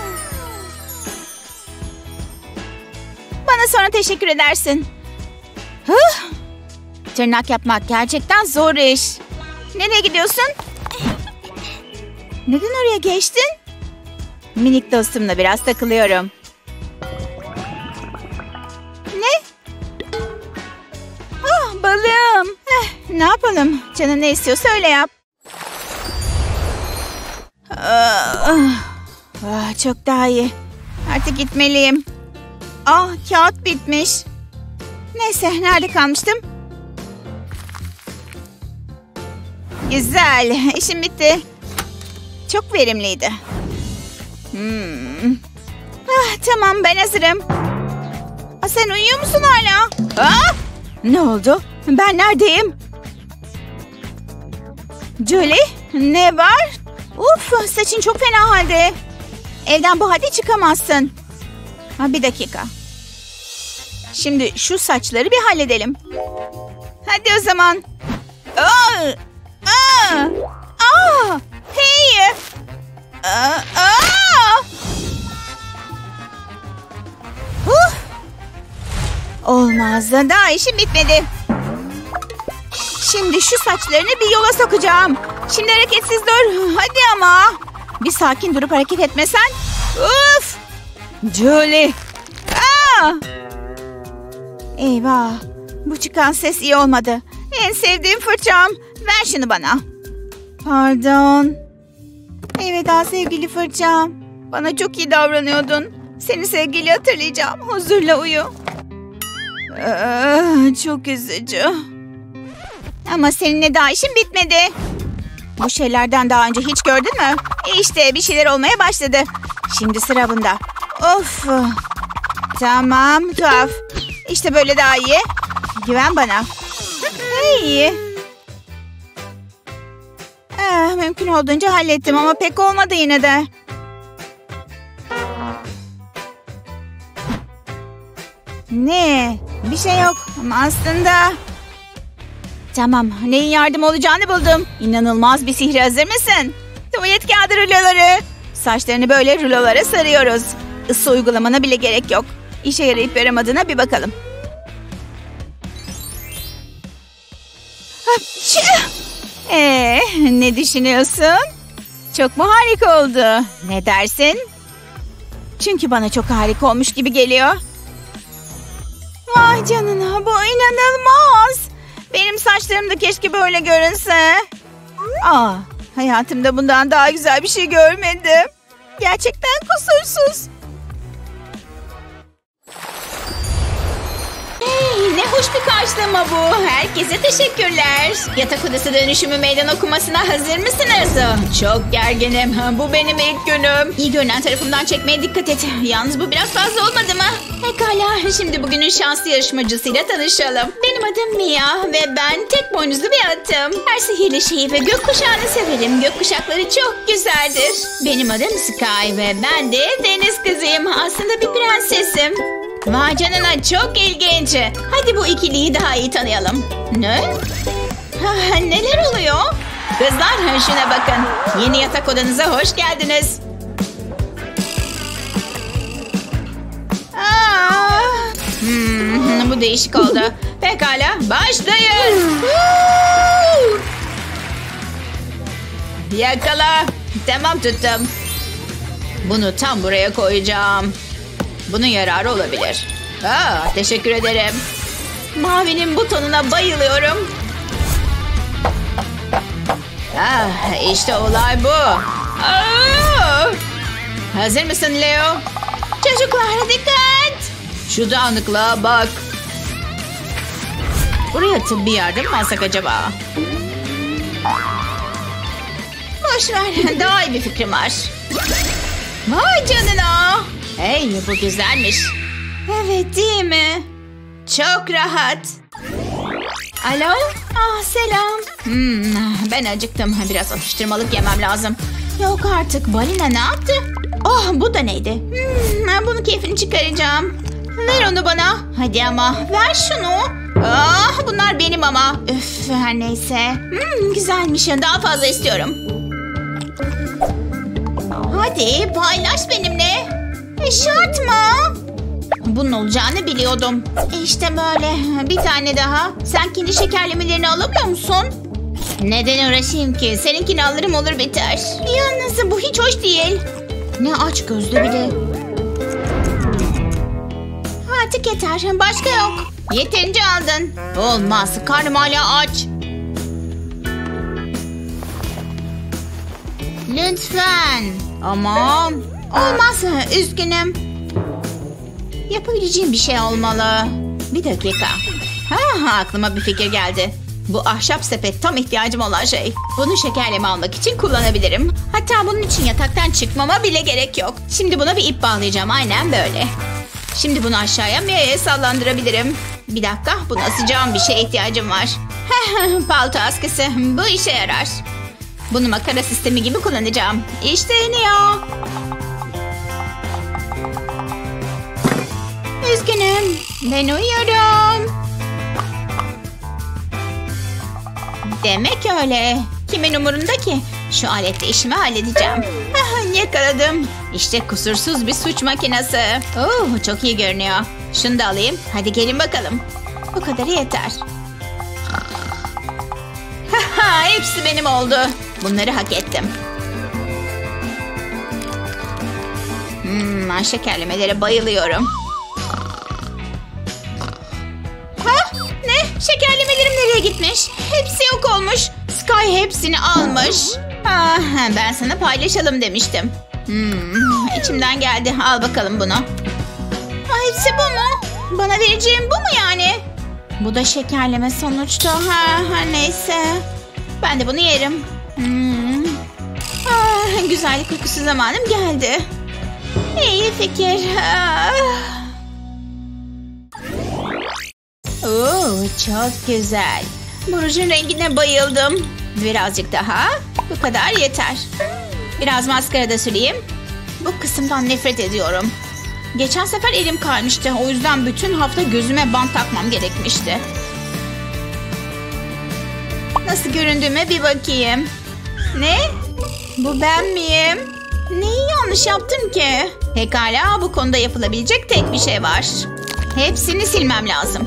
Bana sonra teşekkür edersin. Huh. Tırnak yapmak gerçekten zor iş. Nereye gidiyorsun? Neden oraya geçtin? Minik dostumla biraz takılıyorum. Ne? Ah, balığım. Eh, ne yapalım? Canın ne istiyorsa öyle yap. Ah, ah, çok daha iyi. Artık gitmeliyim. Ah, kağıt bitmiş. Neyse, nerede kalmıştım? Güzel, işim bitti. Çok verimliydi. Hmm. Ah, tamam, ben hazırım. Ah, sen uyuyor musun hala? Ah! Ne oldu? Ben neredeyim? Julie, ne var? Uf, saçın çok fena halde. Evden bu halde çıkamazsın. Ha, bir dakika. Şimdi şu saçları bir halledelim. Hadi o zaman. Aa! Aa! Aa! Hey! Aa! Aa! Huh! Olmaz da daha işim bitmedi. Şimdi şu saçlarını bir yola sokacağım. Şimdi hareketsiz dur. Hadi ama. Bir sakin durup hareket etmesen. Uf! Julie. Aa! Eyvah. Bu çıkan ses iyi olmadı. En sevdiğim fırçam. Ver şunu bana. Pardon. Evet, daha sevgili fırçam. Bana çok iyi davranıyordun. Seni sevgili hatırlayacağım. Huzurla uyu. Ee, çok üzücü. Ama seninle daha işim bitmedi. Bu şeylerden daha önce hiç gördün mü? İşte bir şeyler olmaya başladı. Şimdi sıra bunda. Of. Tamam, tuhaf. İşte böyle daha iyi. Güven bana. İyi. Ee, mümkün olduğunca hallettim ama pek olmadı yine de. Ne? Bir şey yok ama aslında... Tamam, neyin yardım olacağını buldum. İnanılmaz bir sihre, hazır mısın? Tuvalet kağıdı ruloları. Saçlarını böyle rulolara sarıyoruz. Isı uygulamana bile gerek yok. İşe yarayıp yaramadığına bir bakalım. Ee, ne düşünüyorsun? Çok mu harika oldu? Ne dersin? Çünkü bana çok harika olmuş gibi geliyor. Vay canına, bu inanılmaz. Benim saçlarım da keşke böyle görünse. Aa, hayatımda bundan daha güzel bir şey görmedim. Gerçekten kusursuz. Hey, ne hoş bir karşılama bu. Herkese teşekkürler. Yatak odası dönüşümü meydan okumasına hazır mısınız? Çok gerginim. Bu benim ilk günüm. İyi görünen tarafımdan çekmeye dikkat et. Yalnız bu biraz fazla olmadı mı? Pekala, şimdi bugünün şanslı yarışmacısıyla tanışalım. Benim adım Mia ve ben tek boynuzlu bir atım. Her sihirli şeyi ve gökkuşağını severim. Gökkuşakları çok güzeldir. Benim adım Sky ve ben de deniz kızıyım. Aslında bir prensesim. Vay canına, çok ilginç. Hadi bu ikiliyi daha iyi tanıyalım. Ne? Ha, neler oluyor? Kızlar, şuna bakın. Yeni yatak odanıza hoş geldiniz. Aa, hmm, bu değişik oldu. Pekala, başlayın. Yakala. Tamam, tuttum. Bunu tam buraya koyacağım. Bunun yararı olabilir. Aa, teşekkür ederim. Mavinin butonuna bayılıyorum. Ah, işte olay bu. Aa! Hazır mısın Leo? Çocuklar dikkat. Şu dağınıklığa bak. Buraya tıbbi yardım mı alsak acaba? Boş ver. Daha iyi bir fikrim var. Vay canına. Hey, bu güzelmiş. Evet, değil mi? Çok rahat. Alo? Ah, selam. Hmm, ben acıktım. Biraz atıştırmalık yemem lazım. Yok artık. Balina ne yaptı? Oh, bu da neydi? Hmm, ben bunun keyfini çıkaracağım. Ver onu bana. Hadi ama ver şunu. Ah, bunlar benim ama. Üf, her neyse. Hmm, güzelmiş. Daha fazla istiyorum. Hadi paylaş benimle. E, şart mı? Bunun olacağını biliyordum. İşte böyle. Bir tane daha. Sen kendi şekerlemelerini alamıyor musun? Neden uğraşayım ki? Seninkini alırım olur biter. Yalnız bu hiç hoş değil. Ne aç gözlü bile. Artık yeter. Başka yok. Yeterince aldın. Olmaz. Karnım hala aç. Lütfen. Aman. Olmaz. Üzgünüm. Yapabileceğim bir şey olmalı. Bir dakika. Ha, aklıma bir fikir geldi. Bu ahşap sepet tam ihtiyacım olan şey. Bunu şekerleme almak için kullanabilirim. Hatta bunun için yataktan çıkmama bile gerek yok. Şimdi buna bir ip bağlayacağım. Aynen böyle. Şimdi bunu aşağıya meyeye sallandırabilirim. Bir dakika, buna asacağım bir şeye ihtiyacım var. Palto askısı. Bu işe yarar. Bunu makara sistemi gibi kullanacağım. İşte iniyor. Üzgünüm. Ben uyuyorum. Demek öyle. Kimin umurunda ki? Şu aletle işimi halledeceğim. Yakaladım. İşte kusursuz bir suç makinesi. Oo, çok iyi görünüyor. Şunu da alayım. Hadi gelin bakalım. Bu kadarı yeter. Hepsi benim oldu. Bunları hak ettim. Hmm, ben şekerlemelere bayılıyorum. Ha? Ne? Şekerlemelerim nereye gitmiş? Hepsi yok olmuş. Sky hepsini almış. Ah, ben sana paylaşalım demiştim. Hmm, içimden geldi. Al bakalım bunu. Ah, hepsi bu mu? Bana vereceğim bu mu yani? Bu da şekerleme sonuçta. Ha, her neyse. Ben de bunu yerim. Hmm. Ah, güzellik uykusu zamanım geldi. İyi fikir. Ah. Oo, çok güzel. Bu rujun rengine bayıldım. Birazcık daha. Bu kadar yeter. Biraz maskara da süreyim. Bu kısımdan nefret ediyorum. Geçen sefer elim kaymıştı. O yüzden bütün hafta gözüme bant takmam gerekmişti. Nasıl göründüğüme bir bakayım. Ne? Bu ben miyim? Neyi yanlış yaptım ki? Pekala, bu konuda yapılabilecek tek bir şey var. Hepsini silmem lazım.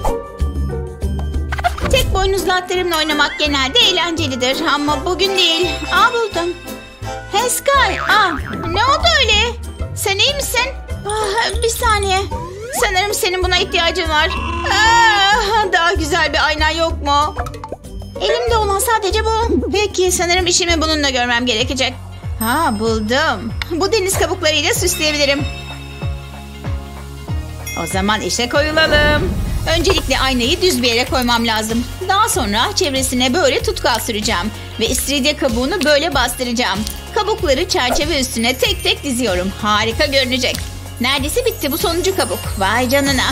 Tek boynuzlu atlarımla oynamak genelde eğlencelidir. Ama bugün değil. Aa, buldum. Hey Sky. Aa, ne oldu öyle? Sen iyi misin? Aa, bir saniye. Sanırım senin buna ihtiyacın var. Aa, daha güzel bir ayna yok mu? Elimde olan sadece bu. Peki, sanırım işimi bununla görmem gerekecek. Ha, buldum. Bu deniz kabuklarıyla süsleyebilirim. O zaman işe koyulalım. Öncelikle aynayı düz bir yere koymam lazım. Daha sonra çevresine böyle tutkal süreceğim. Ve istiridye kabuğunu böyle bastıracağım. Kabukları çerçeve üstüne tek tek diziyorum. Harika görünecek. Neredeyse bitti bu sonuncu kabuk. Vay canına.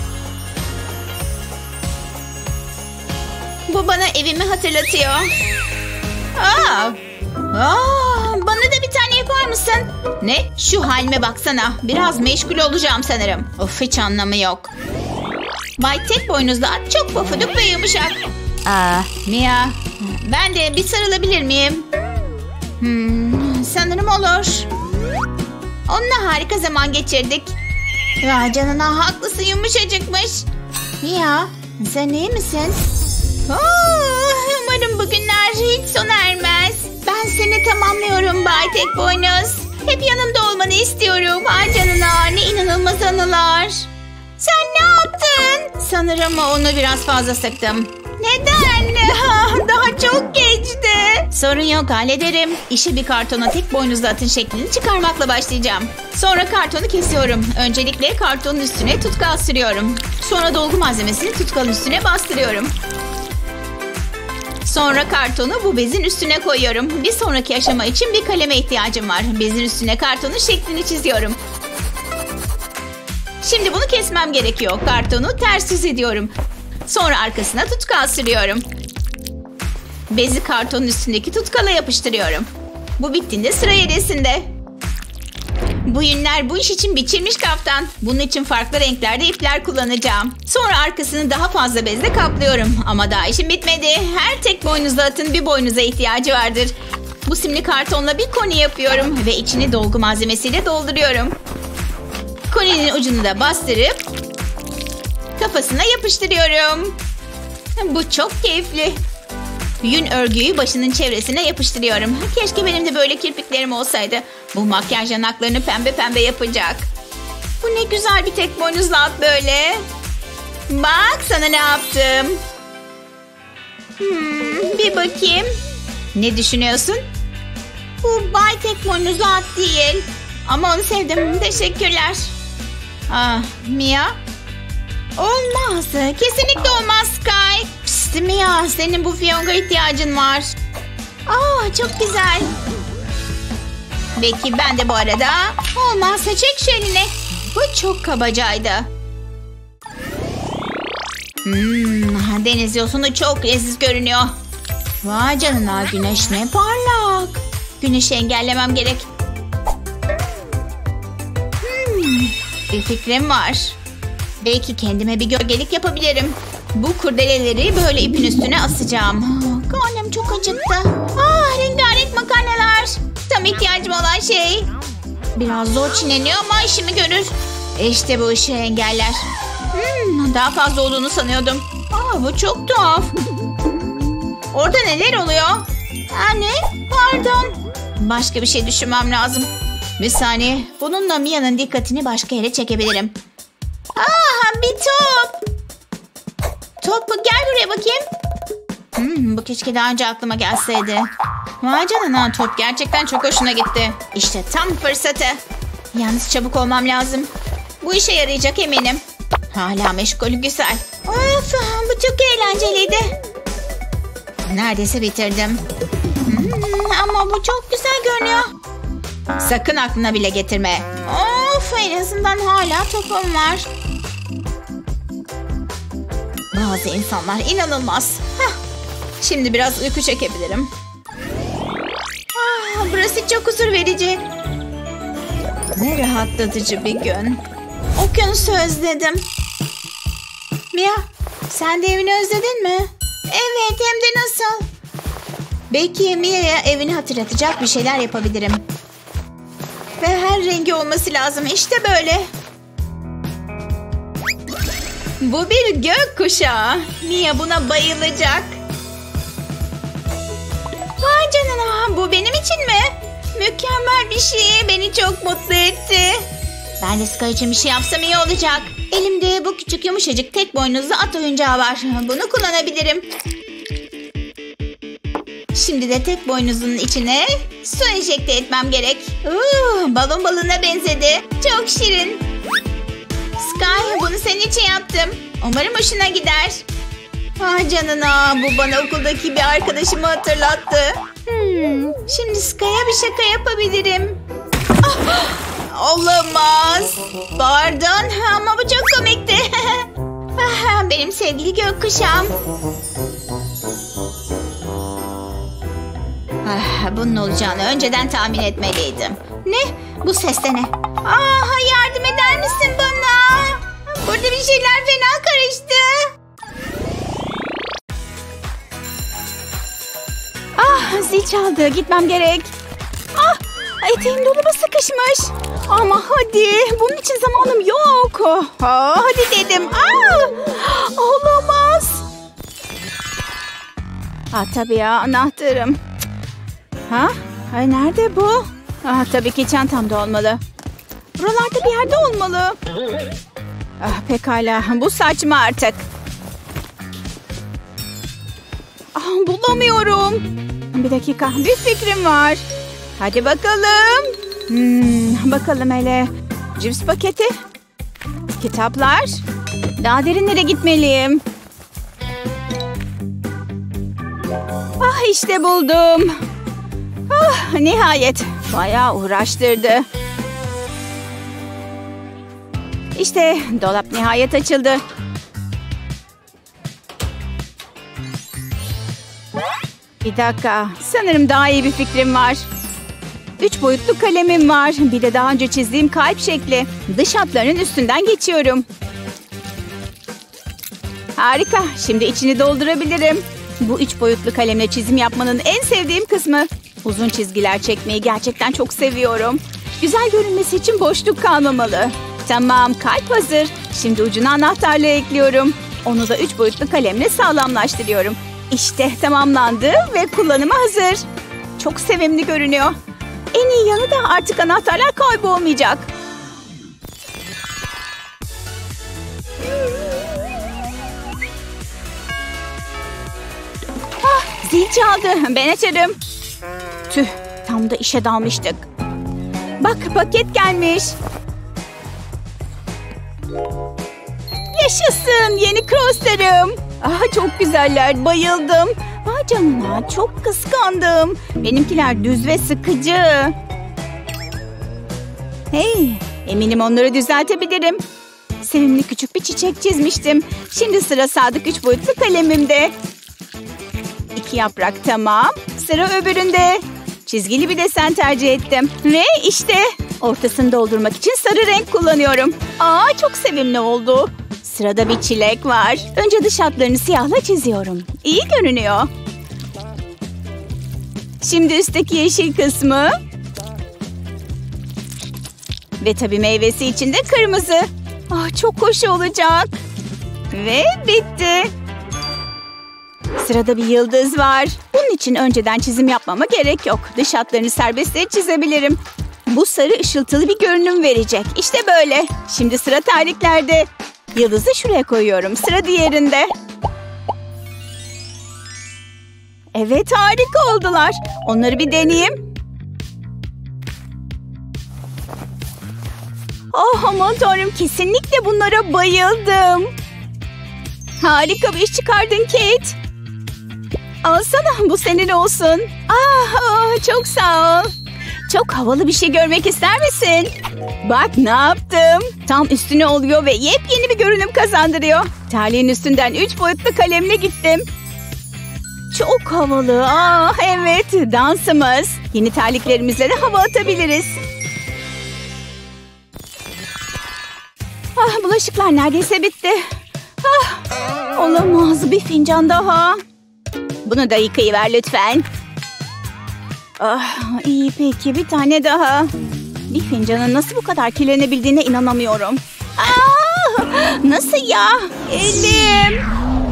Bu bana evimi hatırlatıyor. Aa, aa, bana da bir tane yapar mısın? Ne? Şu halime baksana. Biraz meşgul olacağım sanırım. Of, hiç anlamı yok. Vay, tek boynuzlu at çok pofuduk ve yumuşak. Aa, Mia, ben de bir sarılabilir miyim? Hmm, sanırım olur. Onunla harika zaman geçirdik. Ya canına, haklısın, yumuşacıkmış. Mia, sen iyi misin? Oh, umarım bugünler hiç sona ermez. Ben seni tamamlıyorum Bay Tek Boynuz. Hep yanımda olmanı istiyorum. Ay canına, ne inanılmaz anılar. Sen ne yaptın? Sanırım onu biraz fazla sıktım. Neden? Ah, daha çok geçti. Sorun yok, hallederim. İşi bir kartona tek boynuzlu atın şeklini çıkarmakla başlayacağım. Sonra kartonu kesiyorum. Öncelikle kartonun üstüne tutkal sürüyorum. Sonra dolgu malzemesini tutkalın üstüne bastırıyorum. Sonra kartonu bu bezin üstüne koyuyorum. Bir sonraki aşama için bir kaleme ihtiyacım var. Bezin üstüne kartonun şeklini çiziyorum. Şimdi bunu kesmem gerekiyor. Kartonu ters yüz ediyorum. Sonra arkasına tutkal sürüyorum. Bezi kartonun üstündeki tutkala yapıştırıyorum. Bu bittiğinde sıra yerisinde. Bu yünler bu iş için biçilmiş kaftan. Bunun için farklı renklerde ipler kullanacağım. Sonra arkasını daha fazla bezle kaplıyorum. Ama daha işim bitmedi. Her tek boynuzlu atın bir boynuza ihtiyacı vardır. Bu simli kartonla bir koni yapıyorum. Ve içini dolgu malzemesiyle dolduruyorum. Koninin ucunu da bastırıp kafasına yapıştırıyorum. Bu çok keyifli. Yün örgüyü başının çevresine yapıştırıyorum. Keşke benim de böyle kirpiklerim olsaydı. Bu makyaj yanaklarını pembe pembe yapacak. Bu ne güzel bir tek boynuzlu at böyle. Bak sana ne yaptım. Hmm, bir bakayım. Ne düşünüyorsun? Bu bay tek boynuzlu at değil. Ama onu sevdim. Teşekkürler. Ah, Mia? Olmaz. Kesinlikle olmaz Sky. Psst Mia, senin bu fiyonga ihtiyacın var. Aa, çok güzel. Belki ben de bu arada. Olmazsa çek şu eline. Bu çok kabacaydı. Hmm, deniz yosunu çok leziz görünüyor. Vay canına, güneş ne parlak. Güneşi engellemem gerek. Hmm, bir fikrim var. Belki kendime bir gölgelik yapabilirim. Bu kurdeleleri böyle ipin üstüne asacağım. Karnım çok acıktı. Ah, rengarenk makarnalar. Tam ihtiyacım olan şey. Biraz zor çiğneniyor ama işimi görür. İşte bu ışığı engeller. Hmm, daha fazla olduğunu sanıyordum. Aa, bu çok tuhaf. Orada neler oluyor? Anne, pardon. Başka bir şey düşünmem lazım. Bir saniye. Bununla Mia'nın dikkatini başka yere çekebilirim. Aa, bir top. Top mu? Gel buraya bakayım. Hmm, bu keşke daha önce aklıma gelseydi. Vay canına, top gerçekten çok hoşuna gitti. İşte tam fırsatı. Yalnız çabuk olmam lazım. Bu işe yarayacak eminim. Hala meşgul, güzel. Of, bu çok eğlenceliydi. Neredeyse bitirdim. Hmm, ama bu çok güzel görünüyor. Sakın aklına bile getirme. Of, en azından hala topum var. Bazı insanlar inanılmaz. Hah, şimdi biraz uyku çekebilirim. Ah, burası çok huzur verici. Ne rahatlatıcı bir gün. Okyanusu özledim. Mia, sen de evini özledin mi? Evet, hem de nasıl? Belki Mia'ya evini hatırlatacak bir şeyler yapabilirim. Ve her rengi olması lazım. İşte böyle. Bu bir gökkuşağı. Mia buna bayılacak. Vay canına, bu benim için mi? Mükemmel bir şey. Beni çok mutlu etti. Ben de Sky için bir şey yapsam iyi olacak. Elimde bu küçük yumuşacık tek boynuzlu at oyuncağı var. Bunu kullanabilirim. Şimdi de tek boynuzunun içine su enjekte etmem gerek. Uuu, balon balığına benzedi. Çok şirin. Sky, bunu senin için yaptım. Umarım hoşuna gider. Ah canına, bu bana okuldaki bir arkadaşımı hatırlattı. Hmm, şimdi Sky'a bir şaka yapabilirim. Ah, olamaz. Pardon ama bu çok komikti. Ah, benim sevgili gökkuşağım. Ah, bunun olacağını önceden tahmin etmeliydim. Ne? Bu ses de ne? Aa, yardım eder misin bana? Burada bir şeyler fena karıştı. Ah, zil çaldı. Gitmem gerek. Ah, eteğim dolaba sıkışmış. Ama hadi. Bunun için zamanım yok. Ah, hadi dedim. Ah, olamaz. Ah, tabii ya, anahtarım. Ha? Ay, nerede bu? Ah, tabii ki çantamda olmalı. Buralarda bir yerde olmalı. Ah, pekala. Bu saçma artık. Ah, buldum bulamıyorum. Bir dakika, bir fikrim var. Hadi bakalım. Hmm, bakalım hele. Cips paketi. Kitaplar. Daha derinlere gitmeliyim. Ah, işte buldum. Ah, nihayet. Bayağı uğraştırdı. İşte dolap nihayet açıldı. Bir dakika. Sanırım daha iyi bir fikrim var. Üç boyutlu kalemim var. Bir de daha önce çizdiğim kalp şekli. Dış hatlarının üstünden geçiyorum. Harika. Şimdi içini doldurabilirim. Bu üç boyutlu kalemle çizim yapmanın en sevdiğim kısmı. Uzun çizgiler çekmeyi gerçekten çok seviyorum. Güzel görünmesi için boşluk kalmamalı. Tamam, kalp hazır. Şimdi ucuna anahtarlığı ekliyorum. Onu da üç boyutlu kalemle sağlamlaştırıyorum. İşte tamamlandı ve kullanıma hazır. Çok sevimli görünüyor. En iyi yanı da artık anahtarlar kaybolmayacak. Ah, zil çaldı. Ben açarım. Tüh, tam da işe dalmıştık. Bak, paket gelmiş. Yaşasın, yeni crosslarım. Ah, çok güzeller, bayıldım. Vay canına, çok kıskandım. Benimkiler düz ve sıkıcı. Hey, eminim onları düzeltebilirim. Sevimli küçük bir çiçek çizmiştim. Şimdi sıra sadık üç boyutlu kalemimde. İki yaprak tamam. Sıra öbüründe. Çizgili bir desen tercih ettim. Ve işte ortasını doldurmak için sarı renk kullanıyorum. Aa, çok sevimli oldu. Sırada bir çilek var. Önce dış hatlarını siyahla çiziyorum. İyi görünüyor. Şimdi üstteki yeşil kısmı. Ve tabii meyvesi için de kırmızı. Ah, çok hoş olacak. Ve bitti. Sırada bir yıldız var. Bunun için önceden çizim yapmama gerek yok. Dış hatlarını serbestçe çizebilirim. Bu sarı ışıltılı bir görünüm verecek. İşte böyle. Şimdi sıra terliklerde. Yıldızı şuraya koyuyorum. Sıra diğerinde. Evet, harika oldular. Onları bir deneyeyim. Oh, aman tanrım, kesinlikle bunlara bayıldım. Harika bir iş çıkardın Kate. Alsana, bu senin olsun. Ah, oh, çok sağ ol. Çok havalı bir şey görmek ister misin? Bak ne yaptım. Tam üstüne oluyor ve yepyeni bir görünüm kazandırıyor. Terliğin üstünden üç boyutlu kalemle gittim. Çok havalı. Ah, evet, dansımız. Yeni terliklerimizle de hava atabiliriz. Ah, bulaşıklar neredeyse bitti. Ah, olamaz, bir fincan daha. Bunu da yıkayıver lütfen. Ah, iyi peki, bir tane daha. Bir fincanın nasıl bu kadar kirlenebildiğine inanamıyorum. Ah, nasıl ya? Elim.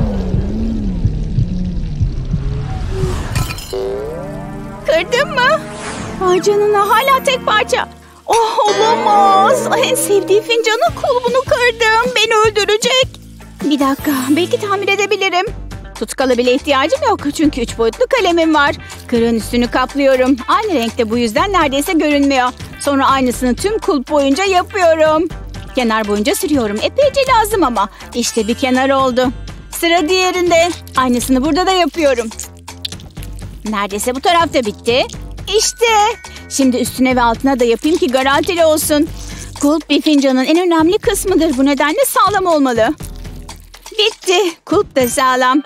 Kırdın mı? Ay canına, hala tek parça. Oh, olamaz. En sevdiği fincanın kulbunu kırdım. Beni öldürecek. Bir dakika, belki tamir edebilirim. Tutkala bile ihtiyacım yok çünkü üç boyutlu kalemim var. Kırığın üstünü kaplıyorum. Aynı renkte, bu yüzden neredeyse görünmüyor. Sonra aynısını tüm kulp boyunca yapıyorum. Kenar boyunca sürüyorum. Epeyce lazım ama. İşte bir kenar oldu. Sıra diğerinde. Aynısını burada da yapıyorum. Neredeyse bu tarafta bitti. İşte. Şimdi üstüne ve altına da yapayım ki garantili olsun. Kulp bir fincanın en önemli kısmıdır. Bu nedenle sağlam olmalı. Bitti. Kulp da sağlam.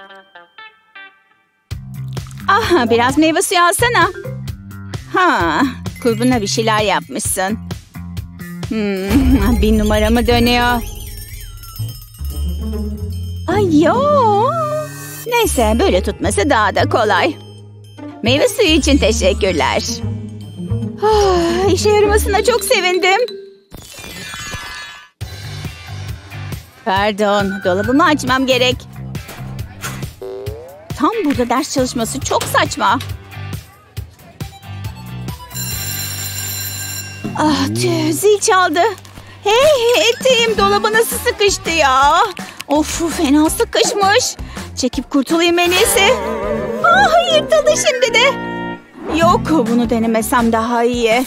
Ah, biraz meyve suyu alsana. Ha, kulbuna bir şeyler yapmışsın. Hmm, bir numara mı dönüyor? Ay yo. Neyse, böyle tutması daha da kolay. Meyve suyu için teşekkürler. Ah, işe yaramasına çok sevindim. Pardon, dolabımı açmam gerek. Tam burada ders çalışması çok saçma. Ah, tüh, zil çaldı. Hey, eteğim dolaba nasıl sıkıştı ya? Of, fena sıkışmış. Çekip kurtulayım en iyisi. Aa, yırtıldı şimdi de. Yok, bunu denemesem daha iyi.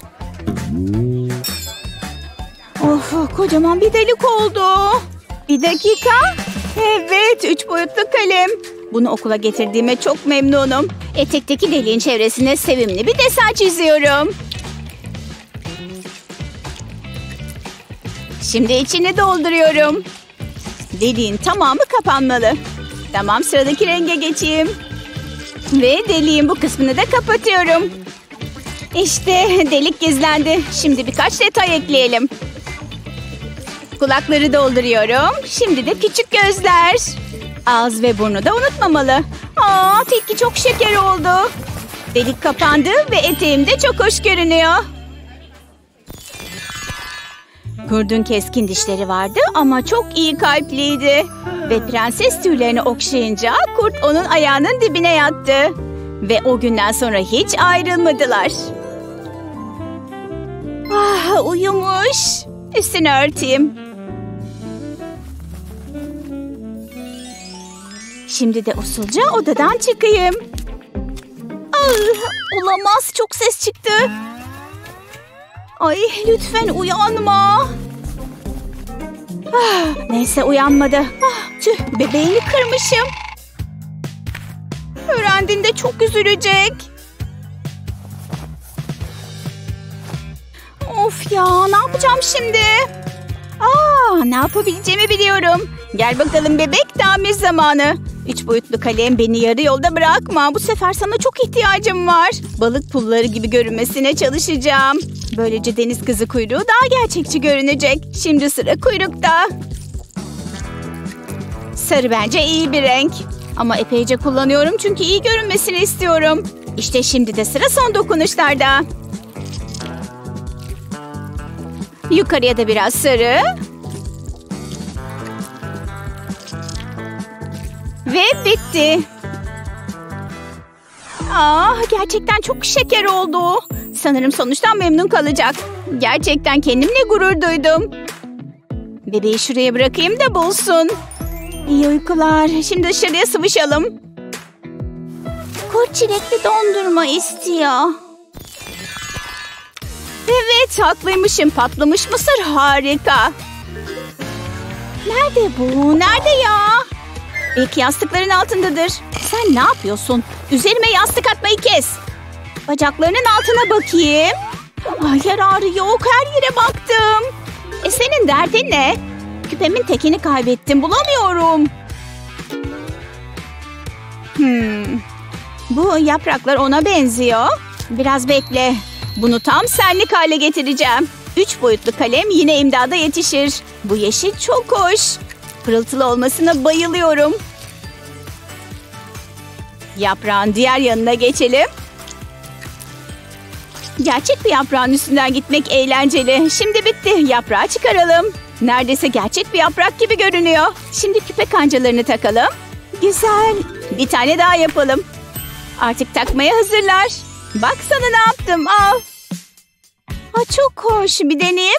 Of, kocaman bir delik oldu. Bir dakika. Evet, üç boyutlu kalem. Bunu okula getirdiğime çok memnunum. Etekteki deliğin çevresine sevimli bir desen çiziyorum. Şimdi içini dolduruyorum. Deliğin tamamı kapanmalı. Tamam, sıradaki renge geçeyim. Ve deliğin bu kısmını da kapatıyorum. İşte delik gizlendi. Şimdi birkaç detay ekleyelim. Kulakları dolduruyorum. Şimdi de küçük gözler. Ağız ve burnu da unutmamalı. Aa, tilki çok şeker oldu. Delik kapandı ve eteğim de çok hoş görünüyor. Kurdun keskin dişleri vardı ama çok iyi kalpliydi. Ve prenses tüylerini okşayınca kurt onun ayağının dibine yattı. Ve o günden sonra hiç ayrılmadılar. Ah, uyumuş. Üstünü örteyim. Şimdi de usulca odadan çıkayım. Ah, olamaz, çok ses çıktı. Ay, lütfen uyanma. Ah, neyse, uyanmadı. Ah, tüh, bebeğini kırmışım. Öğrendiğinde çok üzülecek. Of ya, ne yapacağım şimdi? Aa, ne yapabileceğimi biliyorum. Gel bakalım bebek, tamir zamanı. Üç boyutlu kalem, beni yarı yolda bırakma. Bu sefer sana çok ihtiyacım var. Balık pulları gibi görünmesine çalışacağım. Böylece deniz kızı kuyruğu daha gerçekçi görünecek. Şimdi sıra kuyrukta. Sarı bence iyi bir renk. Ama epeyce kullanıyorum çünkü iyi görünmesini istiyorum. İşte şimdi de sıra son dokunuşlarda. Yukarıya da biraz sarı. Ve bitti. Aa, gerçekten çok şeker oldu. Sanırım sonuçtan memnun kalacak. Gerçekten kendimle gurur duydum. Bebeği şuraya bırakayım da bulsun. İyi uykular. Şimdi dışarıya sıvışalım. Kurt çilekli dondurma istiyor. Evet, haklıymışım. Patlamış mısır harika. Nerede bu? Nerede ya? Belki yastıkların altındadır. Sen ne yapıyorsun? Üzerime yastık atmayı kes. Bacaklarının altına bakayım. Ay, yararı yok. Her yere baktım. E senin derdin ne? Küpemin tekini kaybettim. Bulamıyorum. Hmm. Bu yapraklar ona benziyor. Biraz bekle. Bunu tam senlik hale getireceğim. Üç boyutlu kalem yine imdada yetişir. Bu yeşil çok hoş. Pırıltılı olmasına bayılıyorum. Yaprağın diğer yanına geçelim. Gerçek bir yaprağın üstünden gitmek eğlenceli. Şimdi bitti. Yaprağı çıkaralım. Neredeyse gerçek bir yaprak gibi görünüyor. Şimdi küpe kancalarını takalım. Güzel. Bir tane daha yapalım. Artık takmaya hazırlar. Bak sana ne yaptım. Al. Ha, çok hoş. Bir deneyeyim.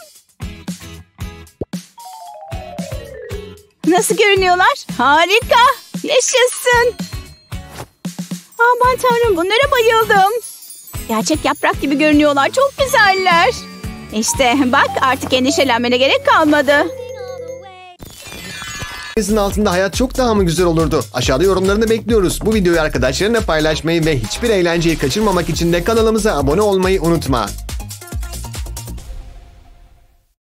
Nasıl görünüyorlar? Harika. Yaşasın. Aman tanrım, bunlara bayıldım. Gerçek yaprak gibi görünüyorlar. Çok güzeller. İşte bak, artık endişelenmene gerek kalmadı. Denizin altında hayat çok daha mı güzel olurdu? Aşağıda yorumlarını bekliyoruz. Bu videoyu arkadaşlarına paylaşmayı ve hiçbir eğlenceyi kaçırmamak için de kanalımıza abone olmayı unutma.